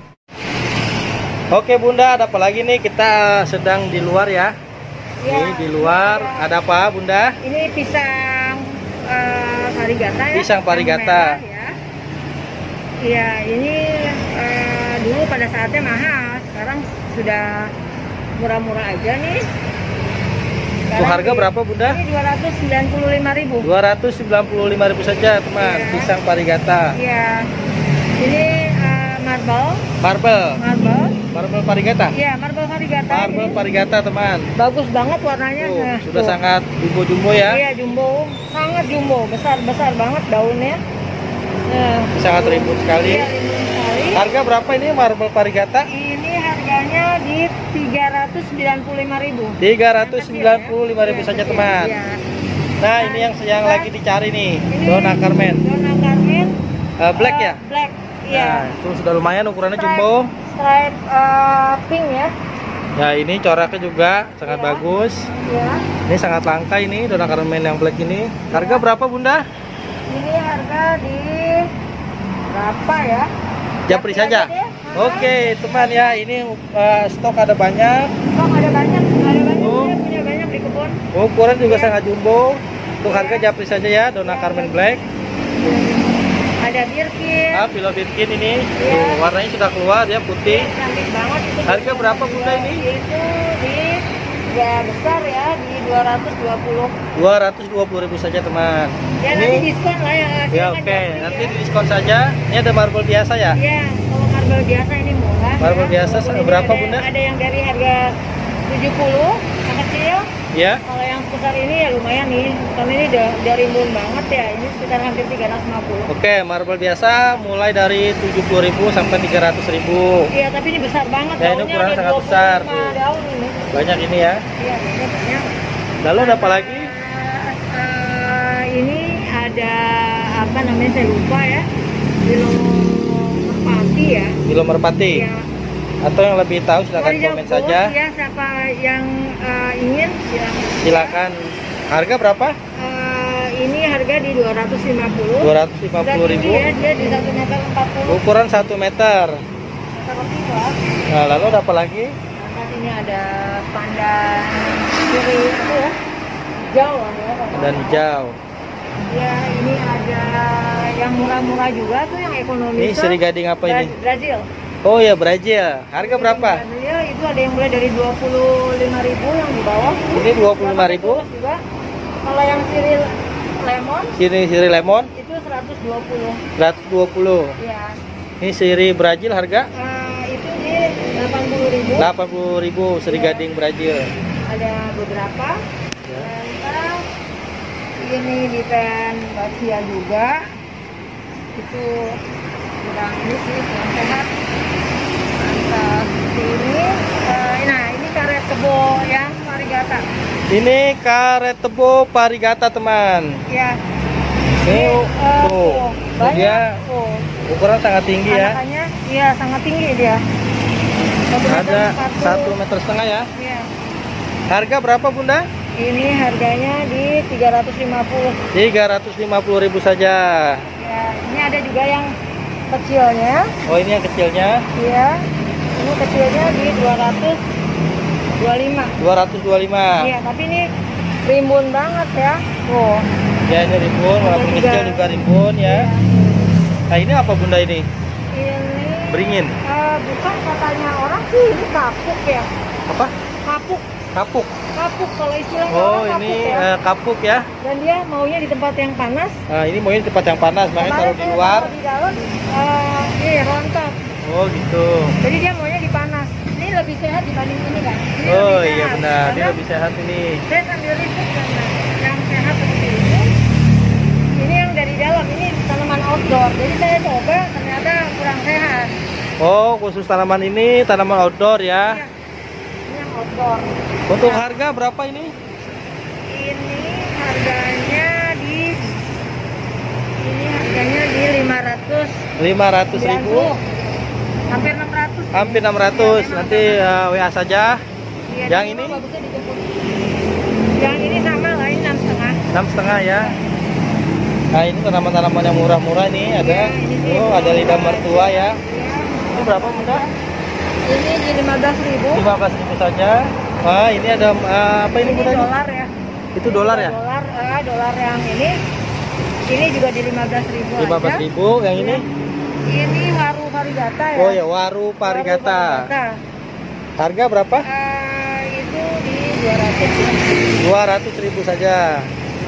Speaker 1: Oke Bunda, ada apa lagi nih? Kita sedang di luar ya.
Speaker 2: Ya,
Speaker 1: ini di luar ya. Ada apa Bunda?
Speaker 2: Ini pisang uh, parigata ya.
Speaker 1: Pisang parigata.
Speaker 2: Ya. Iya, ini uh, dulu pada saatnya mahal, sekarang sudah murah-murah aja nih.
Speaker 1: Itu harga di, berapa Bunda?
Speaker 2: Ini dua ratus sembilan puluh lima ribu.
Speaker 1: dua ratus sembilan puluh lima ribu saja teman, ya. Pisang parigata.
Speaker 2: Iya. Ini uh, marble.
Speaker 1: Marble.
Speaker 2: Marble.
Speaker 1: Marble parigata.
Speaker 2: Iya, marble parigata.
Speaker 1: Marble
Speaker 2: ini
Speaker 1: parigata teman.
Speaker 2: Bagus banget warnanya.
Speaker 1: Tuh,
Speaker 2: nah,
Speaker 1: sudah
Speaker 2: tuh.
Speaker 1: sangat jumbo-jumbo ya.
Speaker 2: Iya, jumbo, sangat jumbo, besar-besar banget daunnya. Nah,
Speaker 1: sangat rimbun sekali.
Speaker 2: Iya, rimbun sekali.
Speaker 1: Harga berapa ini marble parigata?
Speaker 2: Ini harganya di tiga ratus sembilan puluh lima ribu.
Speaker 1: tiga ratus sembilan puluh lima ribu ya, saja ya, teman.
Speaker 2: Ya.
Speaker 1: Nah,
Speaker 2: nah,
Speaker 1: ini yang yang
Speaker 2: nah,
Speaker 1: lagi dicari nih,
Speaker 2: ini
Speaker 1: Donna Carmen.
Speaker 2: Donna Carmen.
Speaker 1: Uh, black uh, ya?
Speaker 2: Black. Iya.
Speaker 1: Nah, itu sudah lumayan ukurannya
Speaker 2: stripe,
Speaker 1: jumbo.
Speaker 2: Stripe uh, pink ya.
Speaker 1: Ya, ini coraknya juga sangat ya. bagus.
Speaker 2: Ya.
Speaker 1: Ini sangat langka ini Donna Carmen yang black ini. Harga ya. berapa Bunda?
Speaker 2: Ini harga di berapa ya?
Speaker 1: Japri saja. Oke, teman ya, ini uh, stok ada banyak.
Speaker 2: Stok ada banyak, ada banyak.
Speaker 1: Oh.
Speaker 2: Saya punya banyak di kebun.
Speaker 1: Ukuran juga
Speaker 2: ya.
Speaker 1: sangat jumbo. Untuk ya. harga japri saja ya, Donna ya. Carmen Black.
Speaker 2: Ada Birkin.
Speaker 1: Ah, Philo Birkin ini.
Speaker 2: Ya.
Speaker 1: Tuh, warnanya sudah keluar ya, putih.
Speaker 2: Ya, cantik banget itu.
Speaker 1: Harga berapa Bunda ini?
Speaker 2: Itu di ya besar ya, di dua ratus dua puluh.
Speaker 1: dua ratus dua puluh ribu saja, teman.
Speaker 2: Ya,
Speaker 1: ini
Speaker 2: nanti diskon lah ya.
Speaker 1: Ya, oke. Okay. Nanti ya. diskon saja. Ini ada marble biasa ya?
Speaker 2: Iya, kalau marble biasa ini murah.
Speaker 1: Marble ya. biasa
Speaker 2: marble
Speaker 1: berapa
Speaker 2: ada,
Speaker 1: Bunda?
Speaker 2: Ada yang dari harga tujuh puluh, yang kecil.
Speaker 1: Ya.
Speaker 2: Kalau yang besar ini ya lumayan nih. Karena ini udah dari rimbun banget ya. Ini sekitar hampir tiga ratus lima puluh.
Speaker 1: Oke, okay, marble biasa mulai dari tujuh puluh ribu sampai tiga ratus ribu.
Speaker 2: Iya, tapi ini besar banget.
Speaker 1: Ya, ini ukuran sangat besar.
Speaker 2: Daun ini.
Speaker 1: Banyak ini ya.
Speaker 2: Iya, banyak.
Speaker 1: Lalu ada apa lagi?
Speaker 2: Uh, uh, ini ada apa namanya, saya lupa ya. Bilo merpati ya.
Speaker 1: Bilo merpati.
Speaker 2: Ya.
Speaker 1: Atau yang lebih tahu silakan
Speaker 2: oh,
Speaker 1: komen saja.
Speaker 2: Ya, siapa yang uh, ingin silakan.
Speaker 1: Silakan. Harga berapa?
Speaker 2: Uh, ini harga di dua ratus lima puluh.
Speaker 1: dua ratus lima puluh ribu.
Speaker 2: Ya, dia di satu meter empat puluh.
Speaker 1: Ukuran satu meter. Nah, lalu ada apa lagi?
Speaker 2: Nah, ini ada pandan kiri itu ya. Hijau lah ya.
Speaker 1: Pandan hijau.
Speaker 2: Ya, ini ada yang murah-murah juga tuh, yang ekonomis.
Speaker 1: Ini seri gading apa ini?
Speaker 2: Brazil.
Speaker 1: Oh ya, Brazil. Harga berapa?
Speaker 2: Brazil itu ada yang mulai dari dua puluh lima ribu yang di bawah.
Speaker 1: Ini dua puluh lima ribu.
Speaker 2: Juga. Kalau yang siri lemon,
Speaker 1: siri siri lemon
Speaker 2: itu seratus dua puluh.
Speaker 1: seratus dua puluh.
Speaker 2: Iya.
Speaker 1: Ini siri Brazil harga?
Speaker 2: Uh, itu di delapan puluh ribu.
Speaker 1: delapan puluh ribu seri ya. Gading Brazil.
Speaker 2: Ada beberapa.
Speaker 1: Ya.
Speaker 2: Dan ini di pen Basia juga. Itu kurang ini sih, kurang sehat. Mantap. Ini, uh, nah ini karet kebo yang varigata.
Speaker 1: Ini karet tebo varigata teman.
Speaker 2: Ya.
Speaker 1: Ini
Speaker 2: uh,
Speaker 1: tuh,
Speaker 2: banyak.
Speaker 1: Dia
Speaker 2: oh.
Speaker 1: ukuran sangat tinggi ya.
Speaker 2: Anakannya, iya sangat tinggi dia.
Speaker 1: Ada satu meter setengah ya.
Speaker 2: Iya.
Speaker 1: Harga berapa Bunda?
Speaker 2: Ini harganya di tiga ratus lima puluh.
Speaker 1: tiga ratus lima puluh ribu saja.
Speaker 2: Ya, ini ada juga yang kecilnya.
Speaker 1: Oh, ini yang kecilnya?
Speaker 2: Iya. Ini kecilnya di dua ratus dua puluh lima.
Speaker 1: dua ratus dua puluh lima.
Speaker 2: Iya, tapi ini rimbun banget ya. Oh.
Speaker 1: Ya, ini rimbun, walaupun kecil juga rimbun ya. Iya. Nah, ini apa Bunda ini?
Speaker 2: Ini
Speaker 1: beringin.
Speaker 2: Uh, bukan, katanya orang sih ini kapuk ya.
Speaker 1: Apa?
Speaker 2: Kapuk.
Speaker 1: Kapuk.
Speaker 2: Kapuk kalau istilahnya.
Speaker 1: Oh,
Speaker 2: orang
Speaker 1: ini
Speaker 2: kapuk ya.
Speaker 1: Uh, kapuk ya.
Speaker 2: Dan dia maunya di tempat yang panas.
Speaker 1: Nah, ini maunya di tempat yang panas, makanya taruh di luar.
Speaker 2: Di dalam, uh, ini rontok.
Speaker 1: Oh, gitu.
Speaker 2: Jadi dia maunya di panas. Ini lebih sehat dibanding ini kan. Ini
Speaker 1: oh
Speaker 2: lebih
Speaker 1: iya
Speaker 2: sehat.
Speaker 1: benar,
Speaker 2: Karena
Speaker 1: dia lebih sehat ini.
Speaker 2: saya sambil riset kan, yang sehat seperti ini. Ini yang dari dalam, ini tanaman outdoor. Jadi saya coba, ternyata kurang sehat.
Speaker 1: Oh, khusus tanaman ini tanaman outdoor ya.
Speaker 2: Iya. Ini yang outdoor.
Speaker 1: Untuk
Speaker 2: nah,
Speaker 1: harga berapa ini?
Speaker 2: Ini harganya di ini harganya di lima ratus.
Speaker 1: lima ratus ribu.
Speaker 2: Hampir enam ratus.
Speaker 1: Hampir enam ratus. Ya, nanti uh, W A saja.
Speaker 2: Ya,
Speaker 1: yang ini?
Speaker 2: Yang ini sama lah, ini enam setengah.
Speaker 1: Enam setengah ya. Nah, ini tanaman-tanaman yang murah-murah nih ada. Ya, oh, ada lidah mertua ya. Ya. Ini berapa Bunda?
Speaker 2: Ini di lima belas ribu.
Speaker 1: lima belas ribu saja. Wah, ini ada uh, apa ini,
Speaker 2: ini
Speaker 1: Bunda?
Speaker 2: Dolar ya.
Speaker 1: Itu dolar ya?
Speaker 2: Dolar, uh, dolar yang ini. Ini juga di lima belas ribu.
Speaker 1: lima belas ribu yang ya. Ini?
Speaker 2: Ini waru varigata ya.
Speaker 1: Oh ya, waru varigata. Harga berapa?
Speaker 2: Uh, itu di dua ratus.
Speaker 1: dua ratus ribu saja.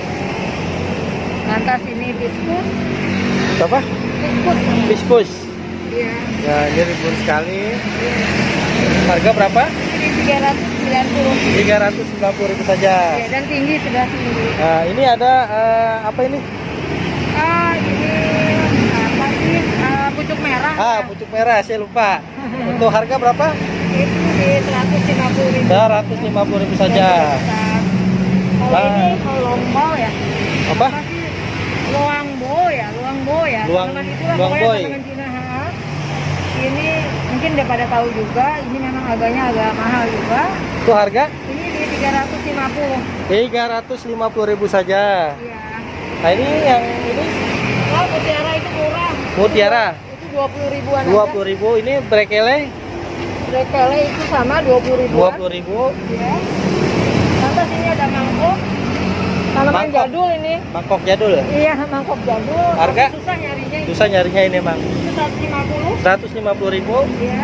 Speaker 2: Lantas ini biskus.
Speaker 1: Apa?
Speaker 2: Biskus.
Speaker 1: Biskus.
Speaker 2: Iya.
Speaker 1: Ya, ini rimbun sekali. Harga berapa?
Speaker 2: Ini tiga ratus sembilan puluh.
Speaker 1: tiga ratus sembilan puluh ribu saja.
Speaker 2: Ya, dan tinggi sudah tinggi.
Speaker 1: Nah, ini ada uh, apa ini?
Speaker 2: Ah, ini apa sih? Uh, pucuk merah.
Speaker 1: Ah, ya? Pucuk merah, saya lupa. Untuk harga berapa?
Speaker 2: Itu di seratus lima puluh ribu.
Speaker 1: seratus lima puluh ribu saja.
Speaker 2: Kalau nah, ini kolombo ya.
Speaker 1: Apa?
Speaker 2: Apa sih? Luangbo ya, luangbo ya.
Speaker 1: Luang,
Speaker 2: itulah,
Speaker 1: luangboy.
Speaker 2: Cina, ha? Ini mungkin udah pada tahu juga. Ini memang harganya agak mahal juga.
Speaker 1: Itu harga?
Speaker 2: Ini di tiga ratus lima puluh.
Speaker 1: tiga ratus lima puluh ribu saja.
Speaker 2: Iya.
Speaker 1: Nah, ini yang ini?
Speaker 2: Oh, mutiara itu murah.
Speaker 1: Mutiara?
Speaker 2: Itu dua puluh ribuan.
Speaker 1: dua puluh ribu. Ini brekele?
Speaker 2: Brekele itu sama dua puluh ribuan.
Speaker 1: dua puluh ribu.
Speaker 2: Iya. Lantas ini ada mangkok. Tanaman
Speaker 1: mangkok.
Speaker 2: jadul ini.
Speaker 1: Mangkok jadul?
Speaker 2: Iya, mangkok jadul.
Speaker 1: Harga?
Speaker 2: Susah nyarinya.
Speaker 1: Susah nyarinya ini, Mang.
Speaker 2: Itu seratus lima puluh.
Speaker 1: seratus lima puluh ribu.
Speaker 2: Iya.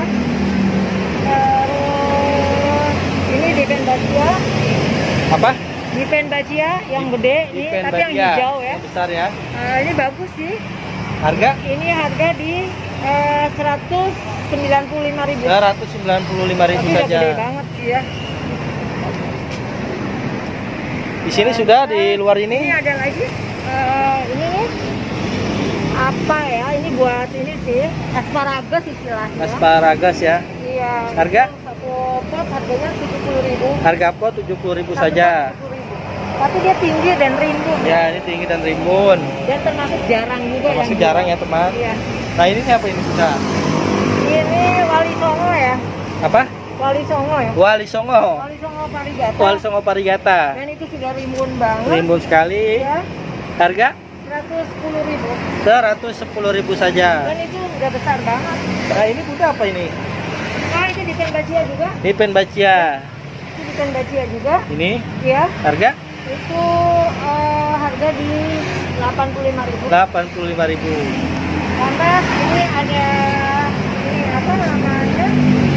Speaker 2: Terus ini dipen bacia.
Speaker 1: Apa?
Speaker 2: Dipen bacia yang gede ini,
Speaker 1: Dipen
Speaker 2: tapi
Speaker 1: bacia.
Speaker 2: yang hijau ya.
Speaker 1: Yang besar ya.
Speaker 2: Uh, ini bagus sih.
Speaker 1: Harga?
Speaker 2: Ini harga di uh, seratus sembilan puluh lima ribu.
Speaker 1: seratus sembilan puluh lima ribu
Speaker 2: tapi
Speaker 1: saja.
Speaker 2: Udah gede banget ya.
Speaker 1: Di sini uh, sudah di luar ini.
Speaker 2: Ini ada lagi. Uh, ini nih. Apa ya? Ini buat ini sih asparagus istilahnya.
Speaker 1: Asparagus ya.
Speaker 2: Iya.
Speaker 1: Harga?
Speaker 2: Satu pot harganya tujuh puluh ribu.
Speaker 1: Harga pot tujuh puluh ribu saja.
Speaker 2: tujuh puluh ribu. Tapi dia tinggi dan rimbun.
Speaker 1: Ya, ini tinggi dan rimbun.
Speaker 2: Dan termasuk jarang juga.
Speaker 1: Termasuk jarang ya, teman.
Speaker 2: Iya.
Speaker 1: Nah, ini apa ini sudah?
Speaker 2: Ini wali songo ya.
Speaker 1: Apa?
Speaker 2: Wali songo ya.
Speaker 1: Wali songo.
Speaker 2: Wali songo varigata.
Speaker 1: Wali songo varigata.
Speaker 2: Dan itu sudah rimbun banget.
Speaker 1: Rimbun sekali.
Speaker 2: Ya.
Speaker 1: Harga?
Speaker 2: seratus sepuluh ribu.
Speaker 1: seratus sepuluh ribu saja.
Speaker 2: Dan itu udah besar banget.
Speaker 1: Nah, ini Bunda apa ini?
Speaker 2: Nah, itu dipen bacia juga.
Speaker 1: Dipen bacia.
Speaker 2: Itu dipen bacia juga.
Speaker 1: Ini?
Speaker 2: Iya.
Speaker 1: Harga?
Speaker 2: Itu uh, harga di delapan puluh lima ribu.
Speaker 1: delapan puluh lima ribu.
Speaker 2: Lantas ini ada ini apa namanya?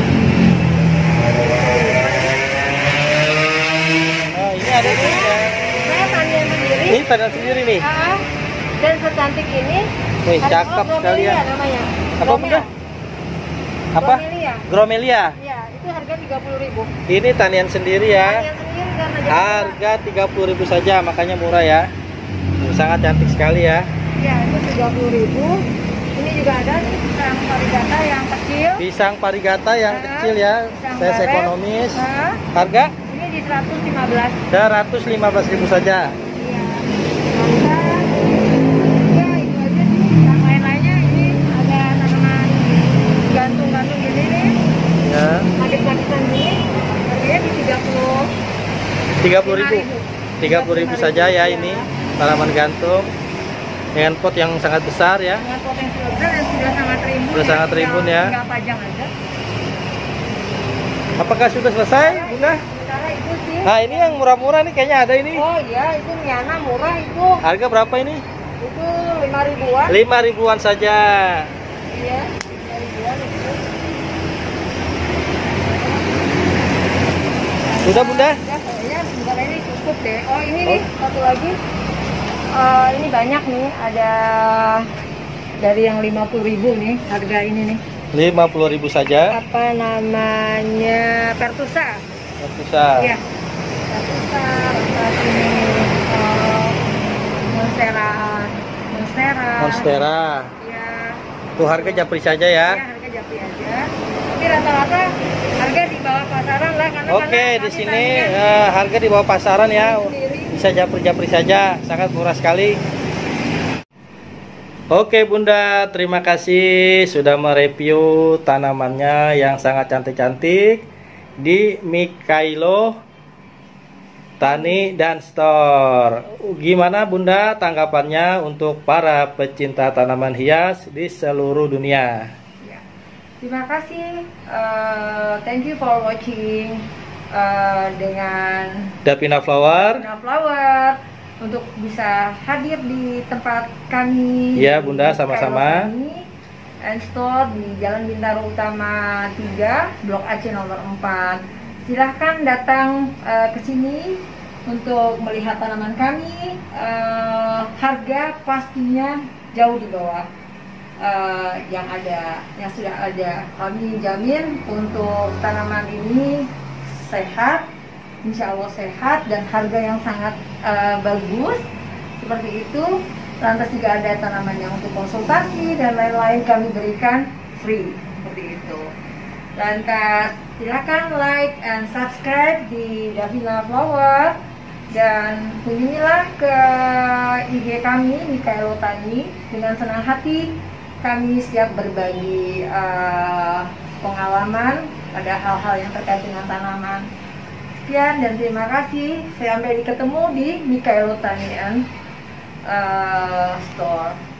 Speaker 1: Oh, ini ada nih.
Speaker 2: Saya tanian sendiri.
Speaker 1: Ini tanian sendiri nih.
Speaker 2: Ah, dan secantik ini.
Speaker 1: Wih,
Speaker 2: Ada-
Speaker 1: cakep
Speaker 2: oh,
Speaker 1: sekali ya.
Speaker 2: bromelia namanya.
Speaker 1: Apa,
Speaker 2: Bromel.
Speaker 1: Bunda? Apa?
Speaker 2: Bromelia.
Speaker 1: Gromelia.
Speaker 2: Iya, itu harga tiga puluh ribu.
Speaker 1: Ini tanian sendiri ya.
Speaker 2: Tanian sendiri dan ada
Speaker 1: Harga tiga puluh ribu saja, makanya murah ya. Sangat cantik sekali ya.
Speaker 2: ya, itu tiga puluh ribu. Ini juga ada nih pisang varigata yang kecil.
Speaker 1: Pisang parigata yang
Speaker 2: Ah,
Speaker 1: kecil ya,
Speaker 2: pisang
Speaker 1: size
Speaker 2: baret.
Speaker 1: ekonomis.
Speaker 2: Ah,
Speaker 1: Harga
Speaker 2: ini di seratus lima belas.
Speaker 1: seratus lima belas ribu saja.
Speaker 2: Iya. Lantas, ya itu aja sih. Yang lain-lainnya ini ada tanaman gantung-gantung gini nih.
Speaker 1: Ya,
Speaker 2: Lapis-lapisan gini. Harganya di tiga puluh.
Speaker 1: tiga puluh ribu. tiga puluh ribu saja ya ini tanaman gantung dengan pot yang sangat besar ya.
Speaker 2: Dengan potensi besar dan sudah sangat rimbun.
Speaker 1: Sudah sangat rimbun ya.
Speaker 2: Tinggal pajang aja.
Speaker 1: Apakah sudah selesai, Bunda?
Speaker 2: Sementara itu sih.
Speaker 1: Nah, ini yang murah-murah nih kayaknya ada ini.
Speaker 2: Oh iya, itu Miana murah itu.
Speaker 1: Harga berapa ini?
Speaker 2: Itu lima ribuan.
Speaker 1: lima ribuan saja.
Speaker 2: Iya, lima ribuan itu.
Speaker 1: Sudah, Bunda?
Speaker 2: Ya, kayaknya sebentar ini cukup deh. Oh, ini nih satu lagi. Eh, ini banyak nih, ada dari yang lima puluh ribu nih harga ini nih.
Speaker 1: lima puluh ribu saja.
Speaker 2: Apa namanya? Pertusa.
Speaker 1: Bisa.
Speaker 2: Iya. Pertusa, lantas ini eh, Monstera. Monstera.
Speaker 1: Monstera.
Speaker 2: Iya.
Speaker 1: Tuh harga japri saja
Speaker 2: Ya,
Speaker 1: ya.
Speaker 2: harga japri aja. Tapi rata-rata harga di bawah pasaran lah karena
Speaker 1: Oke,
Speaker 2: karena
Speaker 1: di
Speaker 2: kami
Speaker 1: sini
Speaker 2: tanian
Speaker 1: eh, harga di bawah pasaran ya.
Speaker 2: sendiri.
Speaker 1: Bisa japri-japri saja, sangat murah sekali. Oke Bunda, terima kasih sudah mereview tanamannya yang sangat cantik-cantik di Mikailo Tani dan Store. Gimana Bunda tanggapannya untuk para pecinta tanaman hias di seluruh dunia?
Speaker 2: Ya. Terima kasih. Uh, thank you for watching uh, dengan
Speaker 1: Davina Flower.
Speaker 2: Davina Flower untuk bisa hadir di tempat kami.
Speaker 1: Iya,
Speaker 2: di
Speaker 1: Bunda,
Speaker 2: Mikailo
Speaker 1: sama-sama.
Speaker 2: Tani and Store di Jalan Bintaro Utama tiga, Blok A C nomor empat. Silahkan datang uh, ke sini untuk melihat tanaman kami. Uh, harga pastinya jauh di bawah uh, yang ada, yang sudah ada. Kami jamin untuk tanaman ini sehat, insya Allah sehat, dan harga yang sangat uh, bagus seperti itu. Lantas juga ada tanaman yang untuk konsultasi dan lain-lain kami berikan free seperti itu. Lantas silakan like and subscribe di Davina Flower dan kunjungilah ke I G kami Mikailo Tani. Dengan senang hati kami siap berbagi uh, pengalaman pada hal-hal yang terkait dengan tanaman. Sekian dan terima kasih. Sampai ketemu di Mikailo Tani and uh, Store.